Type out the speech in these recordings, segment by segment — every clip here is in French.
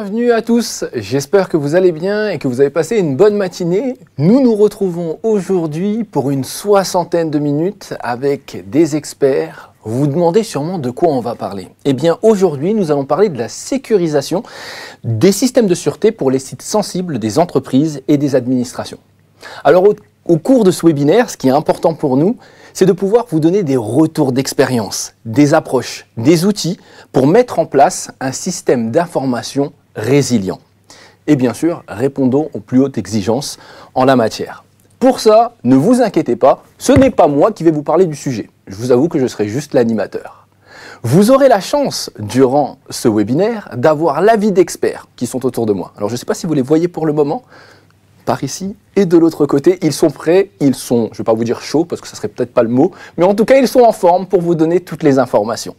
Bienvenue à tous, j'espère que vous allez bien et que vous avez passé une bonne matinée. Nous nous retrouvons aujourd'hui pour une 60aine de minutes avec des experts. Vous vous demandez sûrement de quoi on va parler. Eh bien aujourd'hui, nous allons parler de la sécurisation des systèmes de sûreté pour les sites sensibles des entreprises et des administrations. Alors au cours de ce webinaire, ce qui est important pour nous, c'est de pouvoir vous donner des retours d'expérience, des approches, des outils pour mettre en place un système d'information résilient. Et bien sûr, répondons aux plus hautes exigences en la matière. Pour ça, ne vous inquiétez pas, ce n'est pas moi qui vais vous parler du sujet. Je vous avoue que je serai juste l'animateur. Vous aurez la chance, durant ce webinaire, d'avoir l'avis d'experts qui sont autour de moi. Alors je ne sais pas si vous les voyez pour le moment, par ici et de l'autre côté, ils sont prêts, ils sont, je ne vais pas vous dire chauds parce que ça ne serait peut-être pas le mot, mais en tout cas ils sont en forme pour vous donner toutes les informations.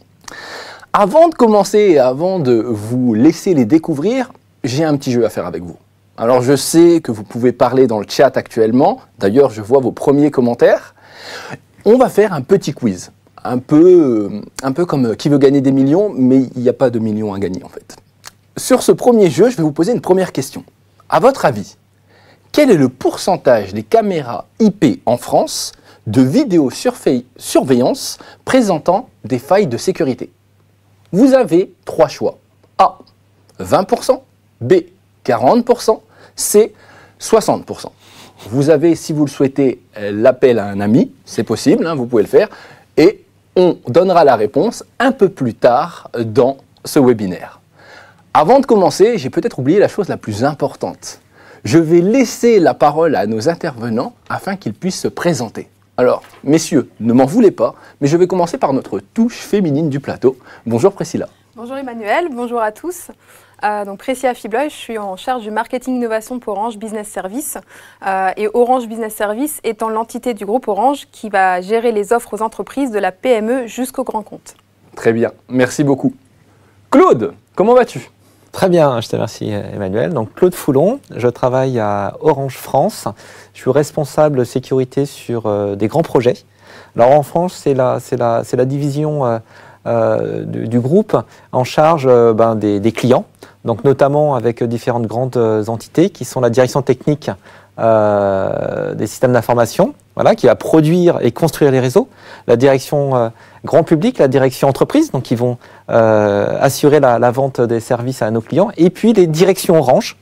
Avant de commencer et avant de vous laisser les découvrir, j'ai un petit jeu à faire avec vous. Alors je sais que vous pouvez parler dans le chat actuellement, d'ailleurs je vois vos premiers commentaires. On va faire un petit quiz, un peu comme qui veut gagner des millions, mais il n'y a pas de millions à gagner en fait. Sur ce premier jeu, je vais vous poser une première question. À votre avis, quel est le pourcentage des caméras IP en France de vidéosurveillance présentant des failles de sécurité? Vous avez trois choix. A, 20%, B, 40%, C, 60%. Vous avez, si vous le souhaitez, l'appel à un ami, c'est possible, vous pouvez le faire, et on donnera la réponse un peu plus tard dans ce webinaire. Avant de commencer, j'ai peut-être oublié la chose la plus importante. Je vais laisser la parole à nos intervenants afin qu'ils puissent se présenter. Alors, messieurs, ne m'en voulez pas, mais je vais commencer par notre touche féminine du plateau. Bonjour Priscilla. Bonjour Emmanuel, bonjour à tous. Donc Priscilla Fibloy, je suis en charge du marketing innovation pour Orange Business Service. Et Orange Business Service étant l'entité du groupe Orange qui va gérer les offres aux entreprises de la PME jusqu'au grand compte. Très bien, merci beaucoup. Claude, comment vas-tu ? Très bien, je te remercie Emmanuel. Donc Claude Foulon, je travaille à Orange France. Je suis responsable sécurité sur des grands projets. Alors en France, c'est la division du groupe en charge des clients, donc notamment avec différentes grandes entités qui sont la direction technique des systèmes d'information, voilà, qui va produire et construire les réseaux, la direction grand public, la direction entreprise, donc qui vont assurer la vente des services à nos clients, et puis les directions Orange,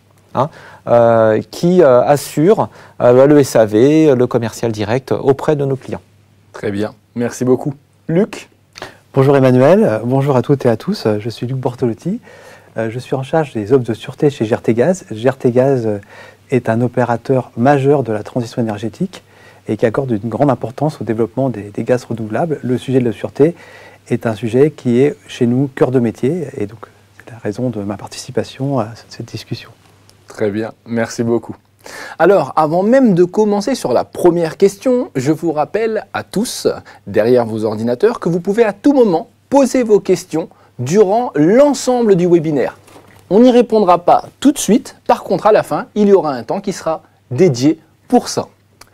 qui assurent le SAV, le commercial direct auprès de nos clients. Très bien, merci beaucoup. Luc ? Bonjour Emmanuel, bonjour à toutes et à tous, je suis Luc Bortolotti, je suis en charge des offres de sûreté chez GRTgaz. GRTgaz est un opérateur majeur de la transition énergétique et qui accorde une grande importance au développement des gaz renouvelables. Le sujet de la sûreté est un sujet qui est chez nous cœur de métier et donc c'est la raison de ma participation à cette discussion. Très bien, merci beaucoup. Alors, avant même de commencer sur la première question, je vous rappelle à tous, derrière vos ordinateurs, que vous pouvez à tout moment poser vos questions durant l'ensemble du webinaire. On n'y répondra pas tout de suite, par contre à la fin, il y aura un temps qui sera dédié pour ça.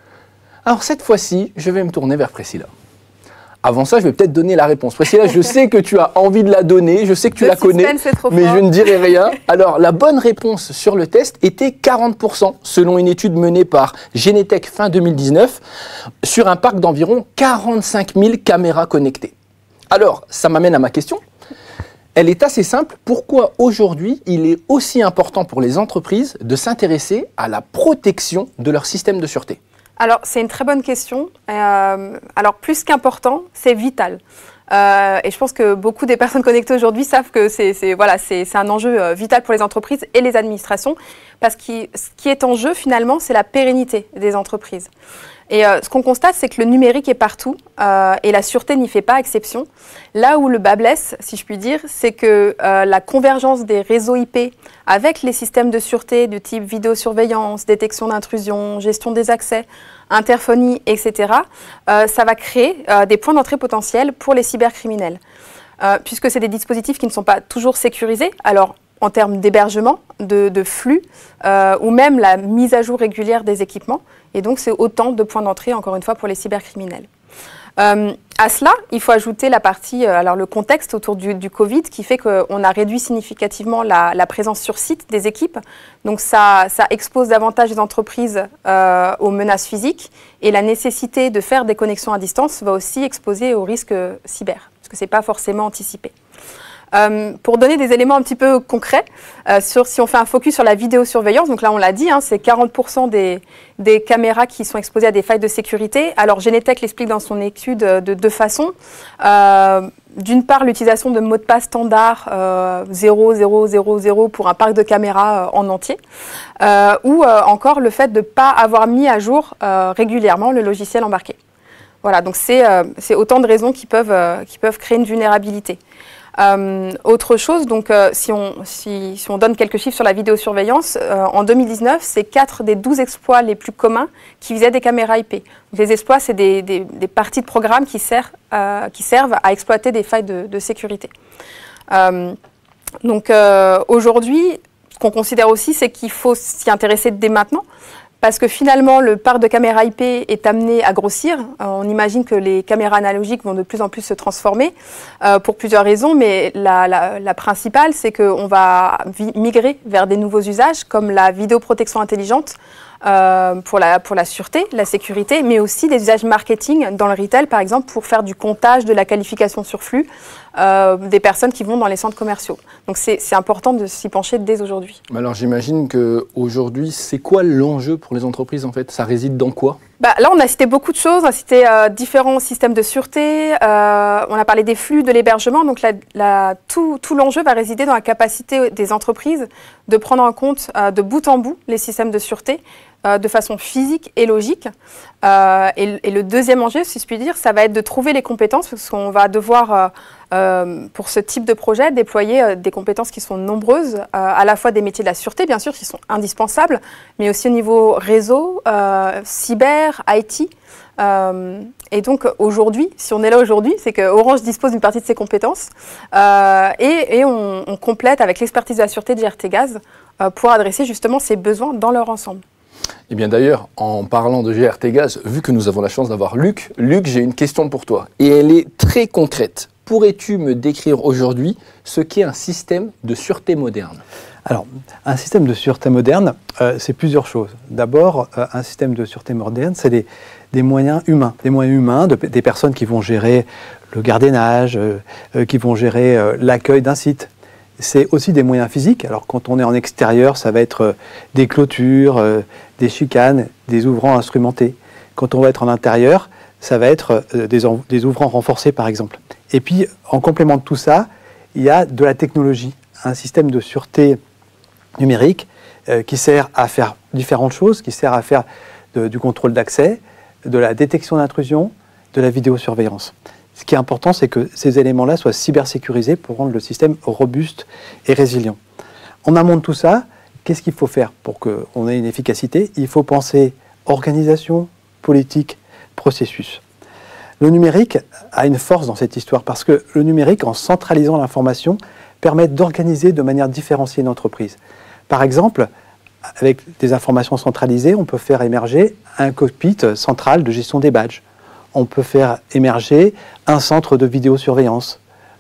Alors cette fois-ci, je vais me tourner vers Priscilla. Avant ça, je vais peut-être donner la réponse. Priscilla, je sais que tu as envie de la donner, je sais que tu la connais, mais je ne dirai rien. Alors la bonne réponse sur le test était 40%, selon une étude menée par Genetec fin 2019, sur un parc d'environ 45 000 caméras connectées. Alors, ça m'amène à ma question. Elle est assez simple. Pourquoi aujourd'hui il est aussi important pour les entreprises de s'intéresser à la protection de leur système de sûreté ? Alors, c'est une très bonne question. Alors, plus qu'important, c'est vital. Et je pense que beaucoup des personnes connectées aujourd'hui savent que c'est un enjeu vital pour les entreprises et les administrations, parce que ce qui est en jeu, finalement, c'est la pérennité des entreprises. Et ce qu'on constate, c'est que le numérique est partout et la sûreté n'y fait pas exception. Là où le bât blesse, si je puis dire, c'est que la convergence des réseaux IP avec les systèmes de sûreté du type vidéosurveillance, détection d'intrusion, gestion des accès, interphonie, etc., ça va créer des points d'entrée potentiels pour les cybercriminels. Puisque c'est des dispositifs qui ne sont pas toujours sécurisés. Alors, en termes d'hébergement, de flux, ou même la mise à jour régulière des équipements. Et donc, c'est autant de points d'entrée, encore une fois, pour les cybercriminels. À cela, il faut ajouter la partie, alors le contexte autour du Covid qui fait qu'on a réduit significativement la présence sur site des équipes. Donc ça expose davantage les entreprises aux menaces physiques et la nécessité de faire des connexions à distance va aussi exposer aux risques cyber, parce que ce n'est pas forcément anticipé. Pour donner des éléments un petit peu concrets, si on fait un focus sur la vidéosurveillance, donc là on l'a dit, hein, c'est 40% des caméras qui sont exposées à des failles de sécurité. Alors Genetec l'explique dans son étude de deux façons. D'une part, l'utilisation de mots de passe standard 0000 pour un parc de caméras en entier, ou encore le fait de ne pas avoir mis à jour régulièrement le logiciel embarqué. Voilà, donc c'est autant de raisons qui peuvent créer une vulnérabilité. Autre chose, donc si on donne quelques chiffres sur la vidéosurveillance, en 2019, c'est 4 des 12 exploits les plus communs qui visaient des caméras IP. Donc, les exploits, c'est des parties de programme qui servent à exploiter des failles de sécurité. Aujourd'hui, ce qu'on considère aussi, c'est qu'il faut s'y intéresser dès maintenant. Parce que finalement, le parc de caméras IP est amené à grossir. On imagine que les caméras analogiques vont de plus en plus se transformer pour plusieurs raisons, mais la principale, c'est qu'on va migrer vers des nouveaux usages comme la vidéoprotection intelligente pour la sûreté, la sécurité, mais aussi des usages marketing dans le retail, par exemple, pour faire du comptage, de la qualification sur flux des personnes qui vont dans les centres commerciaux. Donc c'est important de s'y pencher dès aujourd'hui. Alors j'imagine qu'aujourd'hui, c'est quoi l'enjeu pour les entreprises en fait? Ça réside dans quoi? Là, on a cité beaucoup de choses, on a cité différents systèmes de sûreté, on a parlé des flux, de l'hébergement. Donc tout l'enjeu va résider dans la capacité des entreprises de prendre en compte de bout en bout les systèmes de sûreté de façon physique et logique. Et le deuxième enjeu, si je puis dire, ça va être de trouver les compétences, parce qu'on va devoir, pour ce type de projet, déployer des compétences qui sont nombreuses, à la fois des métiers de la sûreté, bien sûr, qui sont indispensables, mais aussi au niveau réseau, cyber, IT. Et donc aujourd'hui, si on est là aujourd'hui, c'est que Orange dispose d'une partie de ses compétences et on complète avec l'expertise de la sûreté de GRTgaz pour adresser justement ces besoins dans leur ensemble. Eh bien d'ailleurs, en parlant de GRTgaz, vu que nous avons la chance d'avoir Luc, j'ai une question pour toi et elle est très concrète. Pourrais-tu me décrire aujourd'hui ce qu'est un système de sûreté moderne? Alors, un système de sûreté moderne, c'est plusieurs choses. D'abord, un système de sûreté moderne, c'est des moyens humains. Des moyens humains, des personnes qui vont gérer le gardiennage, qui vont gérer l'accueil d'un site. C'est aussi des moyens physiques. Alors, quand on est en extérieur, ça va être des clôtures, des chicanes, des ouvrants instrumentés. Quand on va être en intérieur, ça va être des ouvrants renforcés, par exemple. Et puis, en complément de tout ça, il y a de la technologie. Un système de sûreté numérique qui sert à faire différentes choses, qui sert à faire du contrôle d'accès, de la détection d'intrusion, de la vidéosurveillance. Ce qui est important, c'est que ces éléments-là soient cybersécurisés pour rendre le système robuste et résilient. En amont de tout ça, qu'est-ce qu'il faut faire pour qu'on ait une efficacité? Il faut penser organisation, politique, processus. Le numérique a une force dans cette histoire parce que le numérique, en centralisant l'information, permet d'organiser de manière différenciée une entreprise. Par exemple, avec des informations centralisées, on peut faire émerger un cockpit central de gestion des badges. On peut faire émerger un centre de vidéosurveillance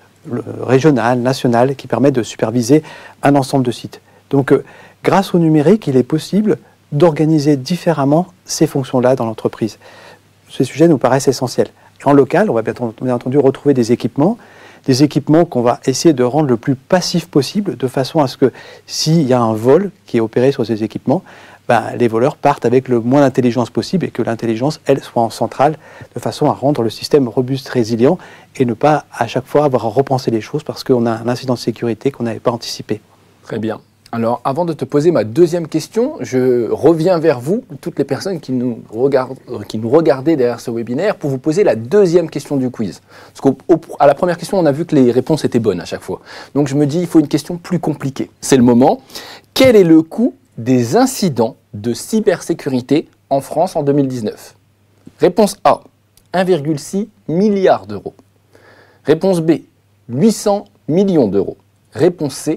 régional, national, qui permet de superviser un ensemble de sites. Donc, grâce au numérique, il est possible d'organiser différemment ces fonctions-là dans l'entreprise. Ces sujets nous paraissent essentiels. Et en local, on va bien entendu retrouver des équipements qu'on va essayer de rendre le plus passif possible, de façon à ce que s'il y a un vol qui est opéré sur ces équipements, les voleurs partent avec le moins d'intelligence possible et que l'intelligence, elle, soit en centrale, de façon à rendre le système robuste, résilient et ne pas à chaque fois avoir à repenser les choses parce qu'on a un incident de sécurité qu'on n'avait pas anticipé. Très bien. Alors, avant de te poser ma deuxième question, je reviens vers vous, toutes les personnes qui nous regardaient derrière ce webinaire, pour vous poser la deuxième question du quiz. Parce qu'à la première question, on a vu que les réponses étaient bonnes à chaque fois. Donc, je me dis, il faut une question plus compliquée. C'est le moment. Quel est le coût des incidents de cybersécurité en France en 2019? Réponse A, 1,6 milliard d'euros. Réponse B, 800 millions d'euros. Réponse C,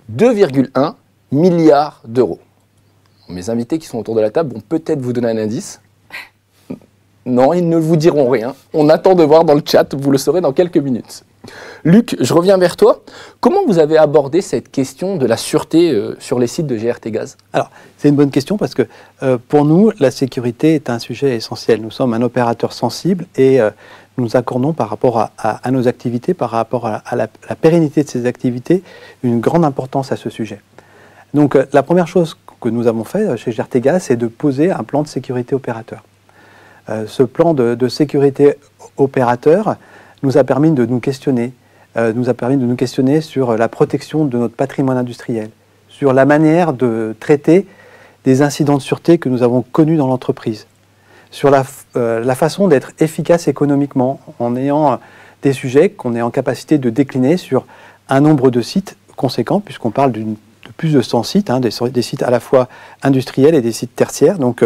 2,1 milliards d'euros. Mes invités qui sont autour de la table vont peut-être vous donner un indice. Non, ils ne vous diront rien. On attend de voir dans le chat, vous le saurez dans quelques minutes. Luc, je reviens vers toi. Comment vous avez abordé cette question de la sûreté sur les sites de GRT Gaz? Alors, c'est une bonne question parce que pour nous, la sécurité est un sujet essentiel. Nous sommes un opérateur sensible et nous accordons par rapport à nos activités, par rapport à la pérennité de ces activités, une grande importance à ce sujet. Donc, la première chose que nous avons fait chez GRT Gaz, c'est de poser un plan de sécurité opérateur. Ce plan de sécurité opérateur nous a permis de nous questionner, sur la protection de notre patrimoine industriel, sur la manière de traiter des incidents de sûreté que nous avons connus dans l'entreprise, sur la façon d'être efficace économiquement, en ayant des sujets qu'on est en capacité de décliner sur un nombre de sites conséquents, puisqu'on parle de plus de 100 sites, des sites à la fois industriels et des sites tertiaires. Donc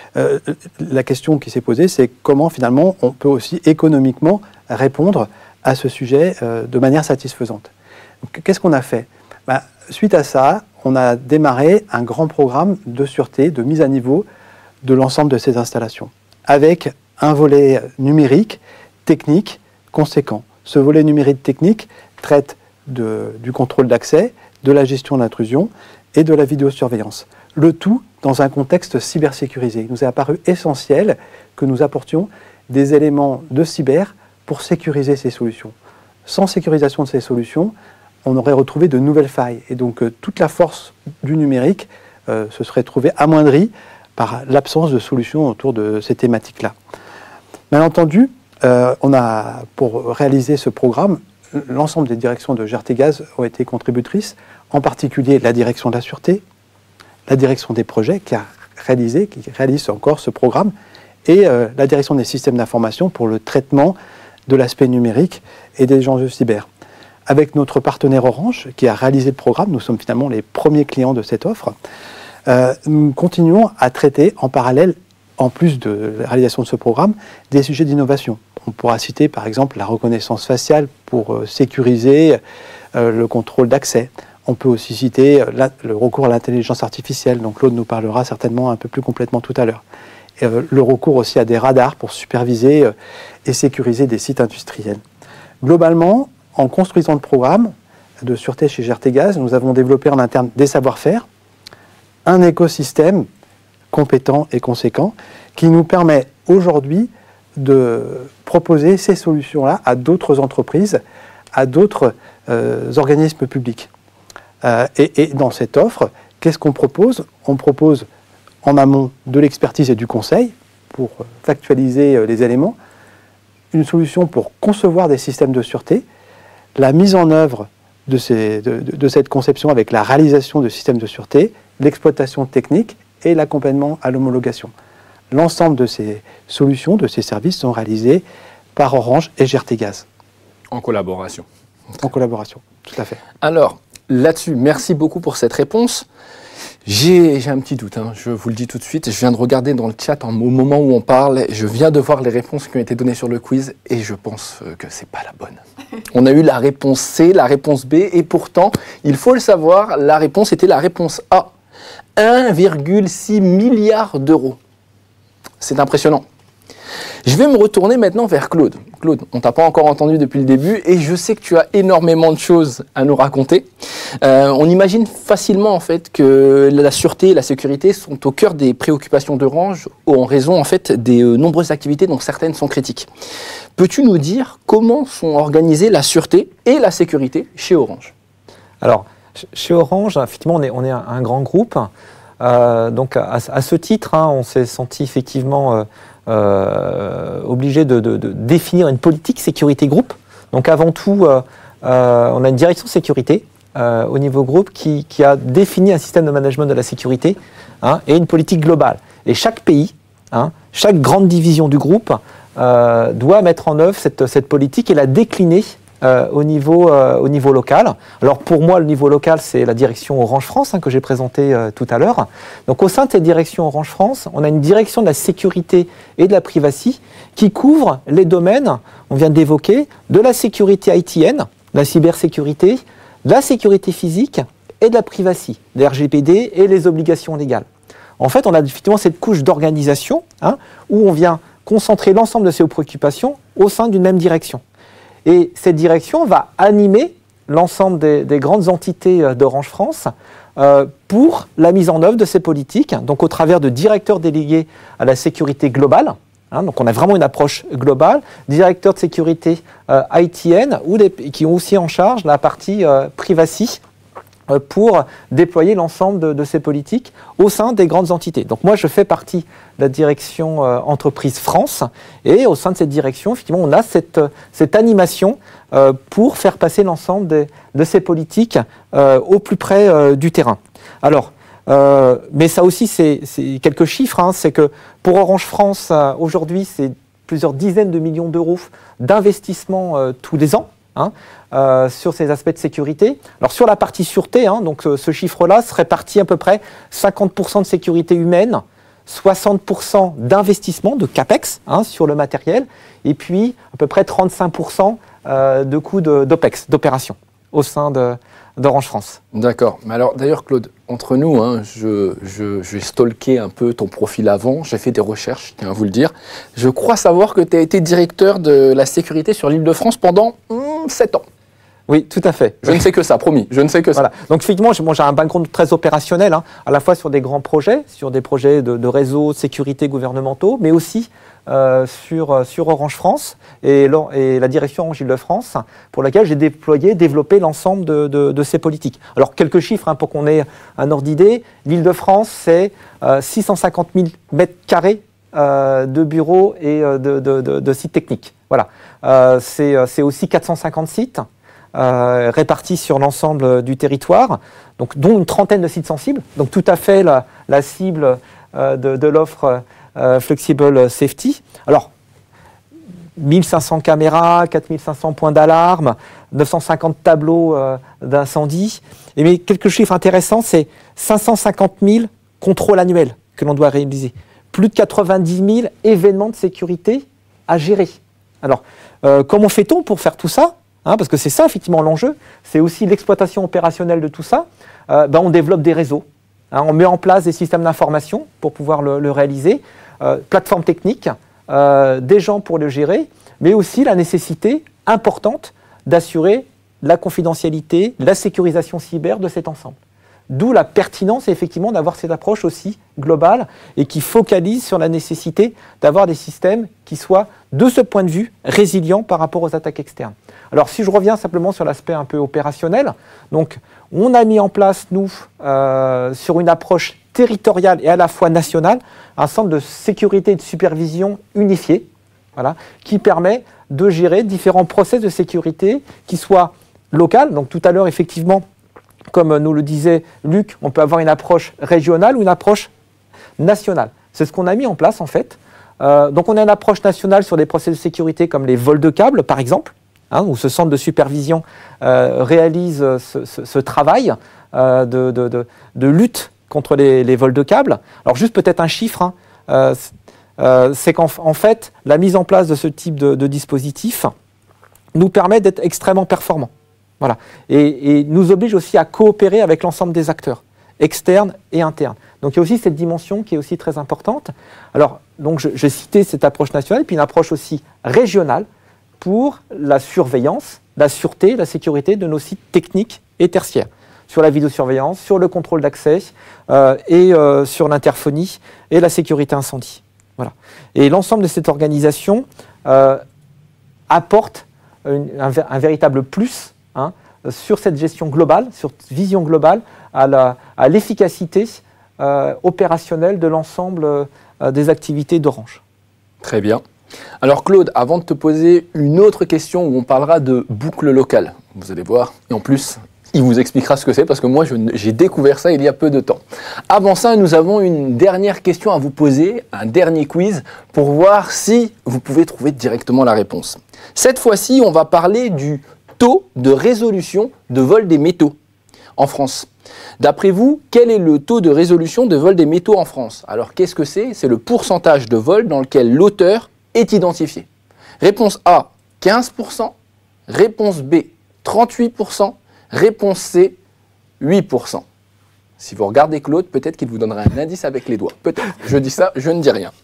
la question qui s'est posée, c'est comment finalement on peut aussi économiquement répondre à ce sujet de manière satisfaisante. Qu'est-ce qu'on a fait? Suite à ça, on a démarré un grand programme de sûreté, de mise à niveau de l'ensemble de ces installations, avec un volet numérique, technique, conséquent. Ce volet numérique technique traite du contrôle d'accès, de la gestion d'intrusion et de la vidéosurveillance. Le tout dans un contexte cybersécurisé. Il nous est apparu essentiel que nous apportions des éléments de cyber pour sécuriser ces solutions. Sans sécurisation de ces solutions, on aurait retrouvé de nouvelles failles. Et donc toute la force du numérique se serait trouvée amoindrie par l'absence de solutions autour de ces thématiques-là. Bien entendu, on a, pour réaliser ce programme, l'ensemble des directions de GRT Gaz ont été contributrices, en particulier la direction de la sûreté, la direction des projets qui réalise encore ce programme, et la direction des systèmes d'information pour le traitement de l'aspect numérique et des enjeux cyber. Avec notre partenaire Orange, qui a réalisé le programme, nous sommes finalement les premiers clients de cette offre, nous continuons à traiter en parallèle, en plus de la réalisation de ce programme, des sujets d'innovation. On pourra citer par exemple la reconnaissance faciale pour sécuriser le contrôle d'accès. On peut aussi citer le recours à l'intelligence artificielle, dont Claude nous parlera certainement un peu plus complètement tout à l'heure. Le recours aussi à des radars pour superviser et sécuriser des sites industriels. Globalement, en construisant le programme de sûreté chez GRT Gaz, nous avons développé en interne des savoir-faire, un écosystème compétent et conséquent qui nous permet aujourd'hui de proposer ces solutions-là à d'autres entreprises, à d'autres organismes publics. Et dans cette offre, qu'est-ce qu'on propose? On propose en amont de l'expertise et du conseil pour factualiser les éléments, une solution pour concevoir des systèmes de sûreté, la mise en œuvre de cette conception avec la réalisation de systèmes de sûreté, l'exploitation technique et l'accompagnement à l'homologation. L'ensemble de ces solutions, de ces services sont réalisés par Orange et GRT Gaz. En collaboration. En collaboration, tout à fait. Alors, là-dessus, merci beaucoup pour cette réponse. J'ai un petit doute, je vous le dis tout de suite. Je viens de regarder dans le chat au moment où on parle. Je viens de voir les réponses qui ont été données sur le quiz et je pense que c'est pas la bonne. On a eu la réponse C, la réponse B et pourtant, il faut le savoir, la réponse était la réponse A. 1,6 milliard d'euros. C'est impressionnant. Je vais me retourner maintenant vers Claude. Claude, on ne t'a pas encore entendu depuis le début et je sais que tu as énormément de choses à nous raconter. On imagine facilement en fait que la sûreté et la sécurité sont au cœur des préoccupations d'Orange en raison en fait des nombreuses activités dont certaines sont critiques. Peux-tu nous dire comment sont organisées la sûreté et la sécurité chez Orange? Alors, chez Orange, effectivement, on est un grand groupe. Donc, à ce titre, on s'est senti effectivement obligé de définir une politique sécurité groupe. Donc, avant tout, on a une direction sécurité au niveau groupe qui a défini un système de management de la sécurité et une politique globale. Et chaque pays, chaque grande division du groupe doit mettre en œuvre cette politique et la décliner au niveau local. Alors pour moi, le niveau local, c'est la direction Orange France que j'ai présentée tout à l'heure. Donc au sein de cette direction Orange France, on a une direction de la sécurité et de la privacy qui couvre les domaines, on vient d'évoquer, de la sécurité ITN, de la cybersécurité, de la sécurité physique et de la privacy, des RGPD et les obligations légales. En fait, on a effectivement cette couche d'organisation où on vient concentrer l'ensemble de ses préoccupations au sein d'une même direction. Et cette direction va animer l'ensemble des grandes entités d'Orange France pour la mise en œuvre de ces politiques, donc au travers de directeurs délégués à la sécurité globale. Donc on a vraiment une approche globale, directeurs de sécurité ITN qui ont aussi en charge la partie privacy pour déployer l'ensemble de ces politiques au sein des grandes entités. Donc moi je fais partie de la direction entreprise France et au sein de cette direction effectivement on a cette animation pour faire passer l'ensemble de ces politiques au plus près du terrain. Alors mais ça aussi, c'est quelques chiffres. C'est que pour Orange France, aujourd'hui, c'est plusieurs dizaines de millions d'euros d'investissement tous les ans sur ces aspects de sécurité. Alors sur la partie sûreté, donc ce chiffre-là se répartit à peu près 50% de sécurité humaine, 60% d'investissement, de CAPEX sur le matériel, et puis à peu près 35% de coûts d'OPEX, d'opération, au sein d'Orange France. D'accord. Mais alors, d'ailleurs, Claude, entre nous, j'ai stalké un peu ton profil avant, j'ai fait des recherches, je tiens à vous le dire. Je crois savoir que tu as été directeur de la sécurité sur l'Île-de-France pendant 7 ans. Oui, tout à fait. Je ne sais que ça, promis, je ne sais que ça. Voilà. Donc effectivement, j'ai un background très opérationnel, à la fois sur des grands projets, sur des projets de réseaux de sécurité gouvernementaux, mais aussi sur Orange France et la direction Orange Île-de-France, pour laquelle j'ai développé l'ensemble de ces politiques. Alors quelques chiffres pour qu'on ait un ordre d'idée. L'Île-de-France, c'est 650 000 mètres carrés de bureaux et de sites techniques. Voilà. C'est aussi 450 sites. Répartis sur l'ensemble du territoire, donc, dont une trentaine de sites sensibles, donc tout à fait la cible de l'offre Flexible Safety. Alors, 1500 caméras, 4500 points d'alarme, 950 tableaux d'incendie. Mais quelques chiffres intéressants, c'est 550 000 contrôles annuels que l'on doit réaliser, plus de 90 000 événements de sécurité à gérer. Alors, comment fait-on pour faire tout ça ? Parce que c'est ça effectivement l'enjeu, c'est aussi l'exploitation opérationnelle de tout ça. On développe des réseaux, on met en place des systèmes d'information pour pouvoir le réaliser, plateformes techniques, des gens pour le gérer, mais aussi la nécessité importante d'assurer la confidentialité, la sécurisation cyber de cet ensemble. D'où la pertinence effectivement d'avoir cette approche aussi globale et qui focalise sur la nécessité d'avoir des systèmes qui soient, de ce point de vue, résilients par rapport aux attaques externes. Alors si je reviens simplement sur l'aspect un peu opérationnel, donc on a mis en place, nous, sur une approche territoriale et à la fois nationale, un centre de sécurité et de supervision unifié, voilà, qui permet de gérer différents process de sécurité qui soient locaux. Donc tout à l'heure, effectivement, comme nous le disait Luc, on peut avoir une approche régionale ou une approche nationale. C'est ce qu'on a mis en place en fait. Donc on a une approche nationale sur des process de sécurité comme les vols de câbles par exemple, où ce centre de supervision réalise ce travail de lutte contre les vols de câbles. Alors juste peut-être un chiffre, c'est qu'en fait la mise en place de ce type de dispositif nous permet d'être extrêmement performants. Voilà. Et nous oblige aussi à coopérer avec l'ensemble des acteurs, externes et internes. Donc il y a aussi cette dimension qui est aussi très importante. Alors, donc je citais cette approche nationale, puis une approche aussi régionale pour la surveillance, la sûreté, la sécurité de nos sites techniques et tertiaires, sur la vidéosurveillance, sur le contrôle d'accès et sur l'interphonie et la sécurité incendie. Voilà. Et l'ensemble de cette organisation apporte un véritable plus sur cette gestion globale, sur cette vision globale, à l'efficacité opérationnelle de l'ensemble des activités d'Orange. Très bien. Alors Claude, avant de te poser une autre question où on parlera de boucle locale, vous allez voir, et en plus, il vous expliquera ce que c'est parce que moi j'ai découvert ça il y a peu de temps. Avant ça, nous avons une dernière question à vous poser, un dernier quiz pour voir si vous pouvez trouver directement la réponse. Cette fois-ci, on va parler du taux de résolution de vol des métaux en France. D'après vous, quel est le taux de résolution de vol des métaux en France? Alors qu'est-ce que c'est? C'est le pourcentage de vol dans lequel l'auteur est identifié. Réponse A, 15%. Réponse B, 38%. Réponse C, 8%. Si vous regardez Claude, peut-être qu'il vous donnera un indice avec les doigts. Peut-être. Je dis ça, je ne dis rien.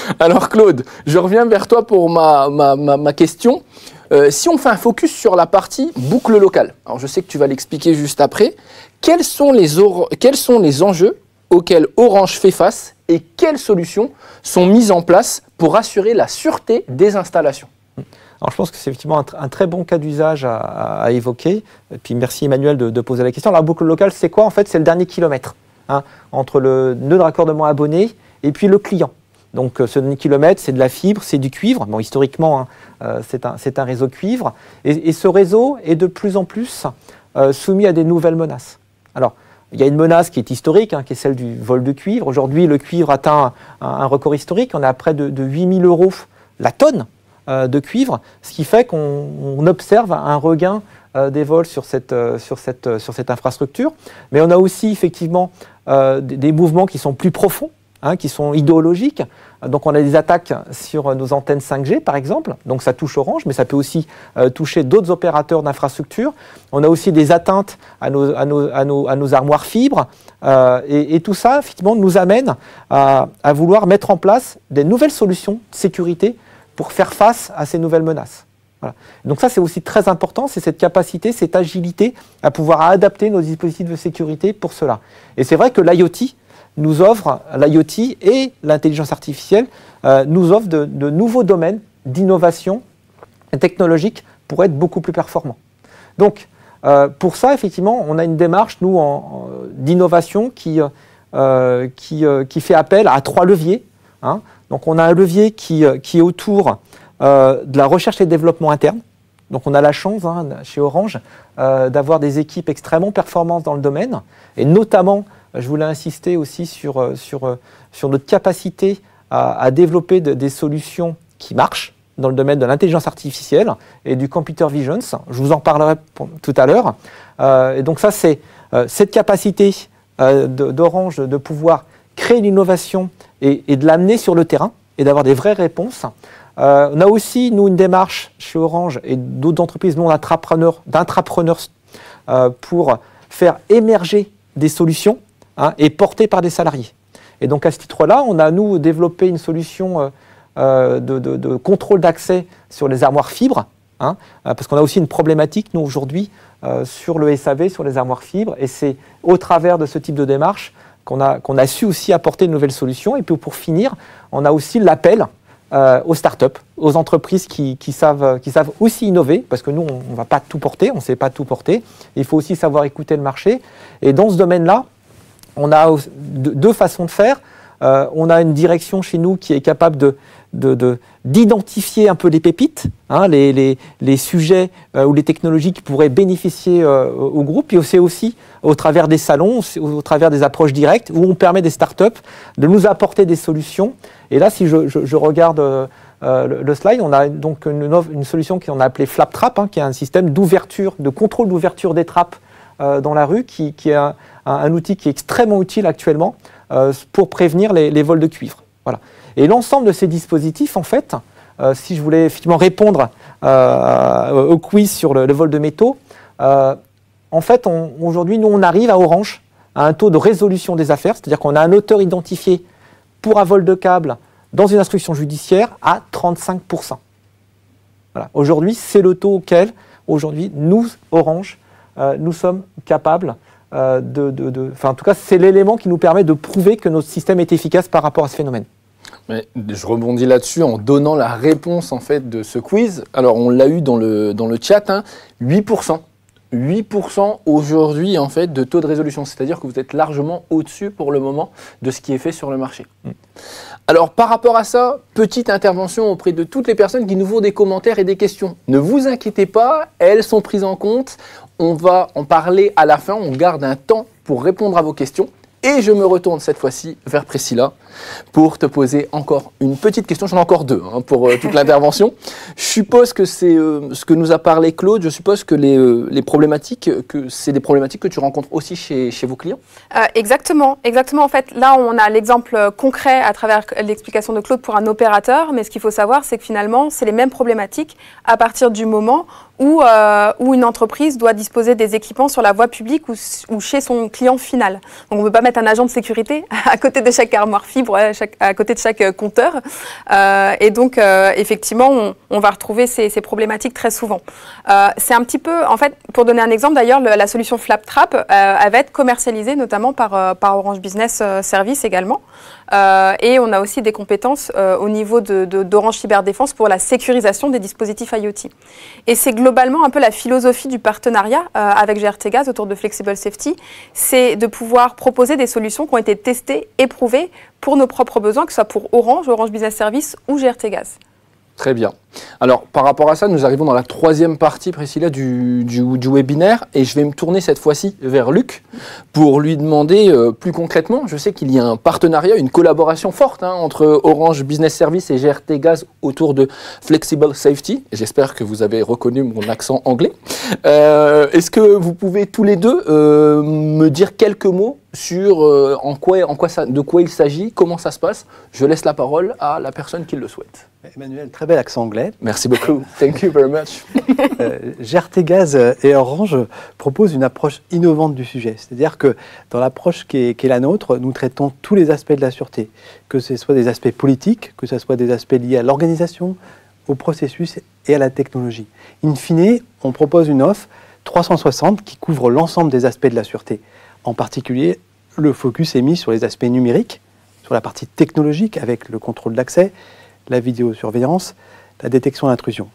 Alors Claude, je reviens vers toi pour ma question. Si on fait un focus sur la partie boucle locale, alors je sais que tu vas l'expliquer juste après, quels sont les enjeux auxquels Orange fait face et quelles solutions sont mises en place pour assurer la sûreté des installations? Alors je pense que c'est effectivement un très bon cas d'usage à évoquer. Et puis merci Emmanuel de poser la question. Alors la boucle locale, c'est quoi en fait? C'est le dernier kilomètre entre le nœud de raccordement abonné et puis le client. Donc ce dernier kilomètre, c'est de la fibre, c'est du cuivre. Bon, historiquement, c'est un réseau cuivre. Et ce réseau est de plus en plus soumis à des nouvelles menaces. Alors, il y a une menace qui est historique, qui est celle du vol de cuivre. Aujourd'hui, le cuivre atteint un record historique. On est à près de 8 000 € la tonne de cuivre, ce qui fait qu'on observe un regain des vols sur cette infrastructure. Mais on a aussi effectivement des mouvements qui sont plus profonds, qui sont idéologiques. Donc on a des attaques sur nos antennes 5G par exemple, donc ça touche Orange, mais ça peut aussi toucher d'autres opérateurs d'infrastructure. On a aussi des atteintes à nos armoires fibres, et tout ça effectivement nous amène à vouloir mettre en place des nouvelles solutions de sécurité pour faire face à ces nouvelles menaces. Voilà. Donc ça c'est aussi très important, c'est cette capacité, cette agilité à pouvoir adapter nos dispositifs de sécurité pour cela. Et c'est vrai que l'IoT et l'intelligence artificielle nous offrent de nouveaux domaines d'innovation technologique pour être beaucoup plus performants. Donc, pour ça, effectivement, on a une démarche, nous, d'innovation qui fait appel à 3 leviers. Donc, on a un levier qui est autour de la recherche et développement interne. Donc, on a la chance, chez Orange, d'avoir des équipes extrêmement performantes dans le domaine, et notamment je voulais insister aussi sur notre capacité à développer des solutions qui marchent dans le domaine de l'intelligence artificielle et du computer vision. Je vous en parlerai tout à l'heure. Et donc ça, c'est cette capacité d'Orange de pouvoir créer l'innovation et de l'amener sur le terrain et d'avoir des vraies réponses. On a aussi, nous, une démarche chez Orange et d'autres entreprises non d'intrapreneurs pour faire émerger des solutions et porté par des salariés. Et donc à ce titre-là, on a nous développé une solution de contrôle d'accès sur les armoires fibres, parce qu'on a aussi une problématique, nous, aujourd'hui, sur le SAV, sur les armoires fibres, et c'est au travers de ce type de démarche qu'on a su aussi apporter de nouvelles solutions. Et puis pour finir, on a aussi l'appel aux startups, aux entreprises qui savent aussi innover, parce que nous, on ne va pas tout porter, on ne sait pas tout porter. Il faut aussi savoir écouter le marché. Et dans ce domaine-là, on a deux façons de faire. On a une direction chez nous qui est capable d'identifier un peu les pépites, les sujets ou les technologies qui pourraient bénéficier au groupe. Et c'est aussi au travers des salons, au travers des approches directes, où on permet des startups de nous apporter des solutions. Et là, si je regarde le slide, on a donc une solution qu'on a appelée FlapTrap, qui est un système d'ouverture, de contrôle d'ouverture des trappes dans la rue, qui est un outil qui est extrêmement utile actuellement pour prévenir les vols de cuivre. Voilà. Et l'ensemble de ces dispositifs, en fait, si je voulais effectivement répondre au quiz sur le vol de métaux, en fait, aujourd'hui, nous, on arrive à Orange à un taux de résolution des affaires, c'est-à-dire qu'on a un auteur identifié pour un vol de câble dans une instruction judiciaire à 35%. Voilà. Aujourd'hui, c'est le taux auquel, aujourd'hui, nous, Orange, nous sommes capables en tout cas, c'est l'élément qui nous permet de prouver que notre système est efficace par rapport à ce phénomène. Mais je rebondis là-dessus en donnant la réponse en fait de ce quiz. Alors on l'a eu dans le chat, 8%. 8% aujourd'hui en fait de taux de résolution, c'est-à-dire que vous êtes largement au-dessus pour le moment de ce qui est fait sur le marché. Alors par rapport à ça, petite intervention auprès de toutes les personnes qui nous font des commentaires et des questions. Ne vous inquiétez pas, elles sont prises en compte. On va en parler à la fin, on garde un temps pour répondre à vos questions. Et je me retourne cette fois-ci vers Priscilla pour te poser encore une petite question. J'en ai encore deux pour toute l'intervention. Je suppose que c'est ce que nous a parlé Claude. Je suppose que les problématiques, c'est des problématiques que tu rencontres aussi chez vos clients. Exactement. En fait, là, on a l'exemple concret à travers l'explication de Claude pour un opérateur. Mais ce qu'il faut savoir, c'est que finalement, c'est les mêmes problématiques à partir du moment ou une entreprise doit disposer des équipements sur la voie publique ou chez son client final. Donc on ne peut pas mettre un agent de sécurité à côté de chaque armoire fibre, à côté de chaque compteur. Et donc effectivement, on va retrouver ces problématiques très souvent. C'est un petit peu, en fait, pour donner un exemple d'ailleurs, la solution FlapTrap, elle va être commercialisée notamment par Orange Business Services également. Et on a aussi des compétences au niveau d'Orange Cyberdéfense pour la sécurisation des dispositifs IoT. Et c'est globalement un peu la philosophie du partenariat avec GRTgaz autour de Flexible Safety, c'est de pouvoir proposer des solutions qui ont été testées, éprouvées pour nos propres besoins, que ce soit pour Orange Business Services ou GRTgaz. Très bien. Alors, par rapport à ça, nous arrivons dans la troisième partie, Priscilla, du webinaire. Et je vais me tourner cette fois-ci vers Luc pour lui demander plus concrètement, je sais qu'il y a un partenariat, une collaboration forte entre Orange Business Services et GRTgaz autour de Flexible Safety. J'espère que vous avez reconnu mon accent anglais. Est-ce que vous pouvez tous les deux me dire quelques mots sur de quoi il s'agit, comment ça se passe? Je laisse la parole à la personne qui le souhaite. Emmanuel, très bel accent anglais. Merci beaucoup. Thank you very much. GRTgaz et Orange proposent une approche innovante du sujet. C'est-à-dire que dans l'approche qui est la nôtre, nous traitons tous les aspects de la sûreté, que ce soit des aspects politiques, que ce soit des aspects liés à l'organisation, au processus et à la technologie. In fine, on propose une offre 360 qui couvre l'ensemble des aspects de la sûreté. En particulier, le focus est mis sur les aspects numériques, sur la partie technologique avec le contrôle d'accès, la vidéosurveillance, la détection d'intrusion.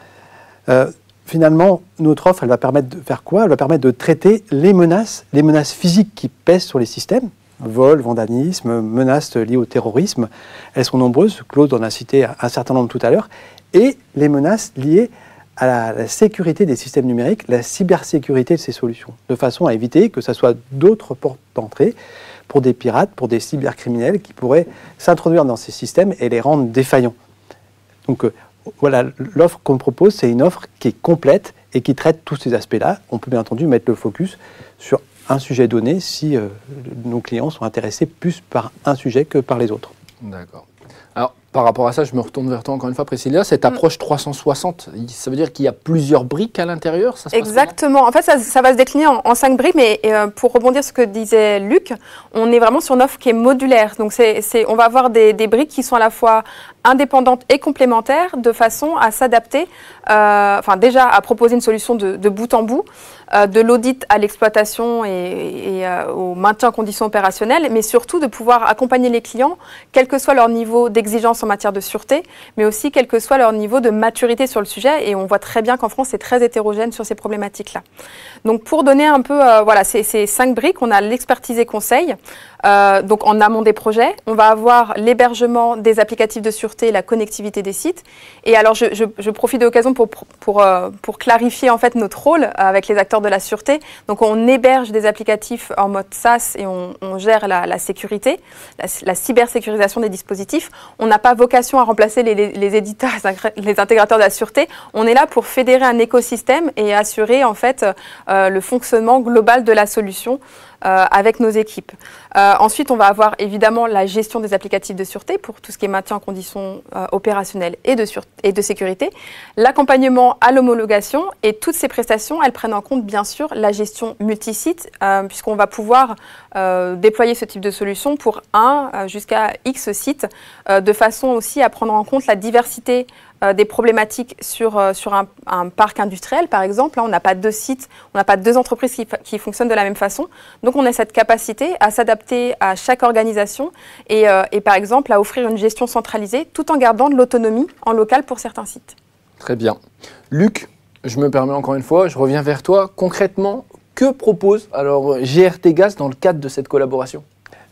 Finalement, notre offre, elle va permettre de faire quoi? Elle va permettre de traiter les menaces physiques qui pèsent sur les systèmes, vol, vandalisme, menaces liées au terrorisme. Elles sont nombreuses, Claude en a cité un certain nombre tout à l'heure, et les menaces liées à la sécurité des systèmes numériques, la cybersécurité de ces solutions, de façon à éviter que ce soit d'autres portes d'entrée pour des pirates, pour des cybercriminels qui pourraient s'introduire dans ces systèmes et les rendre défaillants. Donc voilà, l'offre qu'on propose, c'est une offre qui est complète et qui traite tous ces aspects-là. On peut bien entendu mettre le focus sur un sujet donné si nos clients sont intéressés plus par un sujet que par les autres. D'accord. Alors, par rapport à ça, je me retourne vers toi encore une fois, Priscilla. Cette approche 360, ça veut dire qu'il y a plusieurs briques à l'intérieur? Exactement. En fait, ça va se décliner en 5 briques, mais pour rebondir sur ce que disait Luc, on est vraiment sur une offre qui est modulaire. Donc, on va avoir des briques qui sont à la fois indépendantes et complémentaires, de façon à s'adapter, déjà à proposer une solution de bout en bout, de l'audit à l'exploitation et au maintien en conditions opérationnelles, mais surtout de pouvoir accompagner les clients, quel que soit leur niveau d'exigence en matière de sûreté, mais aussi quel que soit leur niveau de maturité sur le sujet. Et on voit très bien qu'en France, c'est très hétérogène sur ces problématiques-là. Donc, pour donner un peu ces 5 briques, on a l'expertise et conseil. Donc, en amont des projets, on va avoir l'hébergement des applicatifs de sûreté et la connectivité des sites. Et alors, je profite de l'occasion pour clarifier en fait notre rôle avec les acteurs de la sûreté. Donc, on héberge des applicatifs en mode SaaS et on gère la sécurité, la cybersécurisation des dispositifs. On n'a pas vocation à remplacer les éditeurs, les intégrateurs de la sûreté. On est là pour fédérer un écosystème et assurer en fait le fonctionnement global de la solution avec nos équipes. Ensuite, on va avoir évidemment la gestion des applicatifs de sûreté pour tout ce qui est maintien en conditions opérationnelles et de sécurité, l'accompagnement à l'homologation, et toutes ces prestations, elles prennent en compte bien sûr la gestion multisite, puisqu'on va pouvoir déployer ce type de solution pour 1 jusqu'à X sites, de façon aussi à prendre en compte la diversité des problématiques sur un parc industriel, par exemple. Là, on n'a pas 2 sites, on n'a pas 2 entreprises qui fonctionnent de la même façon. Donc, on a cette capacité à s'adapter à chaque organisation et par exemple, à offrir une gestion centralisée tout en gardant de l'autonomie en local pour certains sites. Très bien. Luc, je me permets encore une fois, je reviens vers toi. Concrètement, que propose alors GRTgaz dans le cadre de cette collaboration?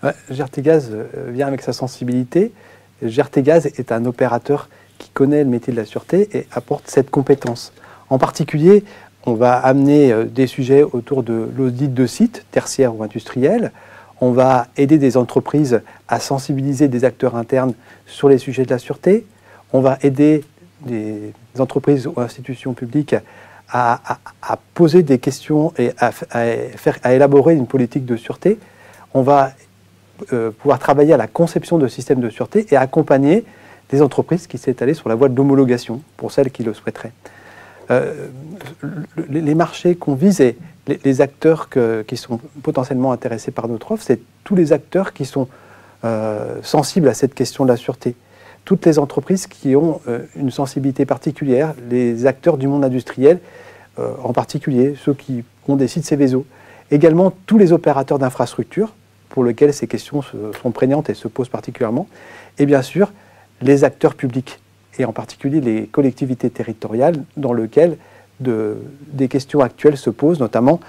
GRTgaz vient avec sa sensibilité. GRTgaz est un opérateur qui connaît le métier de la sûreté et apporte cette compétence. En particulier, on va amener des sujets autour de l'audit de sites, tertiaires ou industriels. On va aider des entreprises à sensibiliser des acteurs internes sur les sujets de la sûreté. On va aider des entreprises ou institutions publiques à poser des questions et à élaborer une politique de sûreté. On va pouvoir travailler à la conception de systèmes de sûreté et accompagner des entreprises qui s'étalent sur la voie de l'homologation, pour celles qui le souhaiteraient. Les marchés qu'on vise et les acteurs qui sont potentiellement intéressés par notre offre, c'est tous les acteurs qui sont sensibles à cette question de la sûreté. Toutes les entreprises qui ont une sensibilité particulière, les acteurs du monde industriel, en particulier ceux qui ont des sites Céveso, également tous les opérateurs d'infrastructures pour lesquels ces questions sont prégnantes et se posent particulièrement, et bien sûr les acteurs publics, et en particulier les collectivités territoriales dans lesquelles des questions actuelles se posent, notamment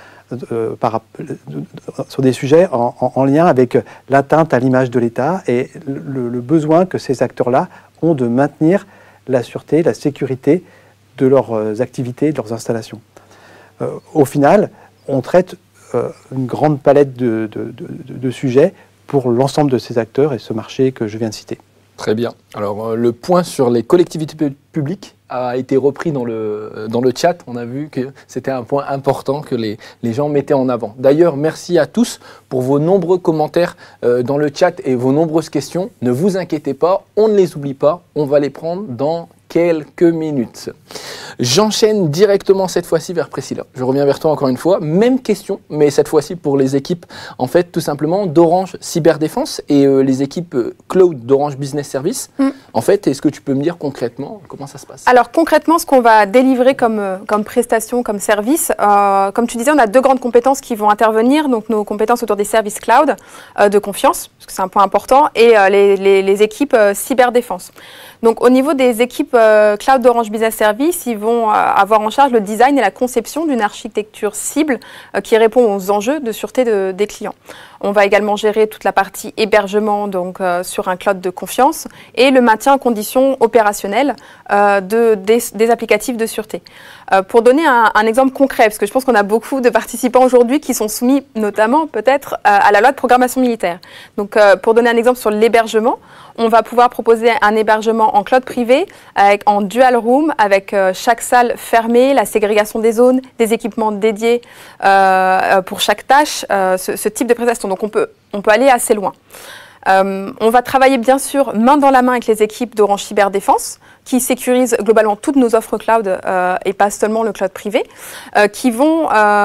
sur des sujets en lien avec l'atteinte à l'image de l'État et le besoin que ces acteurs-là ont de maintenir la sûreté, la sécurité de leurs activités, de leurs installations. Au final, on traite une grande palette de sujets pour l'ensemble de ces acteurs et ce marché que je viens de citer. Très bien. Alors, le point sur les collectivités publiques a été repris dans le chat. On a vu que c'était un point important que les gens mettaient en avant. D'ailleurs, merci à tous pour vos nombreux commentaires dans le chat et vos nombreuses questions. Ne vous inquiétez pas, on ne les oublie pas. On va les prendre dans quelques minutes. J'enchaîne directement cette fois-ci vers Priscilla. Je reviens vers toi encore une fois. Même question, mais cette fois-ci pour les équipes, en fait, tout simplement, d'Orange Cyberdéfense et les équipes Cloud d'Orange Business Service. En fait, est-ce que tu peux me dire concrètement comment ça se passe? Alors concrètement, ce qu'on va délivrer comme prestation, comme service, comme tu disais, on a deux grandes compétences qui vont intervenir. Donc nos compétences autour des services cloud de confiance, parce que c'est un point important, et les équipes cyberdéfense. Donc au niveau des équipes cloud d'Orange Business Service, ils vont avoir en charge le design et la conception d'une architecture cible qui répond aux enjeux de sûreté des clients. On va également gérer toute la partie hébergement donc, sur un cloud de confiance et le maintien en conditions opérationnelles des applicatifs de sûreté. Pour donner un exemple concret, parce que je pense qu'on a beaucoup de participants aujourd'hui qui sont soumis notamment peut-être à la loi de programmation militaire. Donc pour donner un exemple sur l'hébergement, on va pouvoir proposer un hébergement en cloud privé en dual room avec chaque salle fermée, la ségrégation des zones, des équipements dédiés pour chaque tâche, ce type de prestation. Donc on peut aller assez loin. On va travailler bien sûr main dans la main avec les équipes d'Orange Cyberdéfense qui sécurisent globalement toutes nos offres cloud et pas seulement le cloud privé, qui vont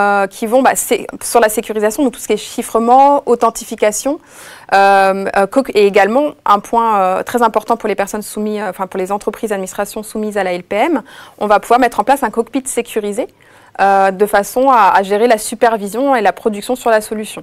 sur la sécurisation, donc tout ce qui est chiffrement, authentification, et également un point très important pour les personnes soumises, pour les entreprises d'administration soumises à la LPM, on va pouvoir mettre en place un cockpit sécurisé de façon à gérer la supervision et la production sur la solution.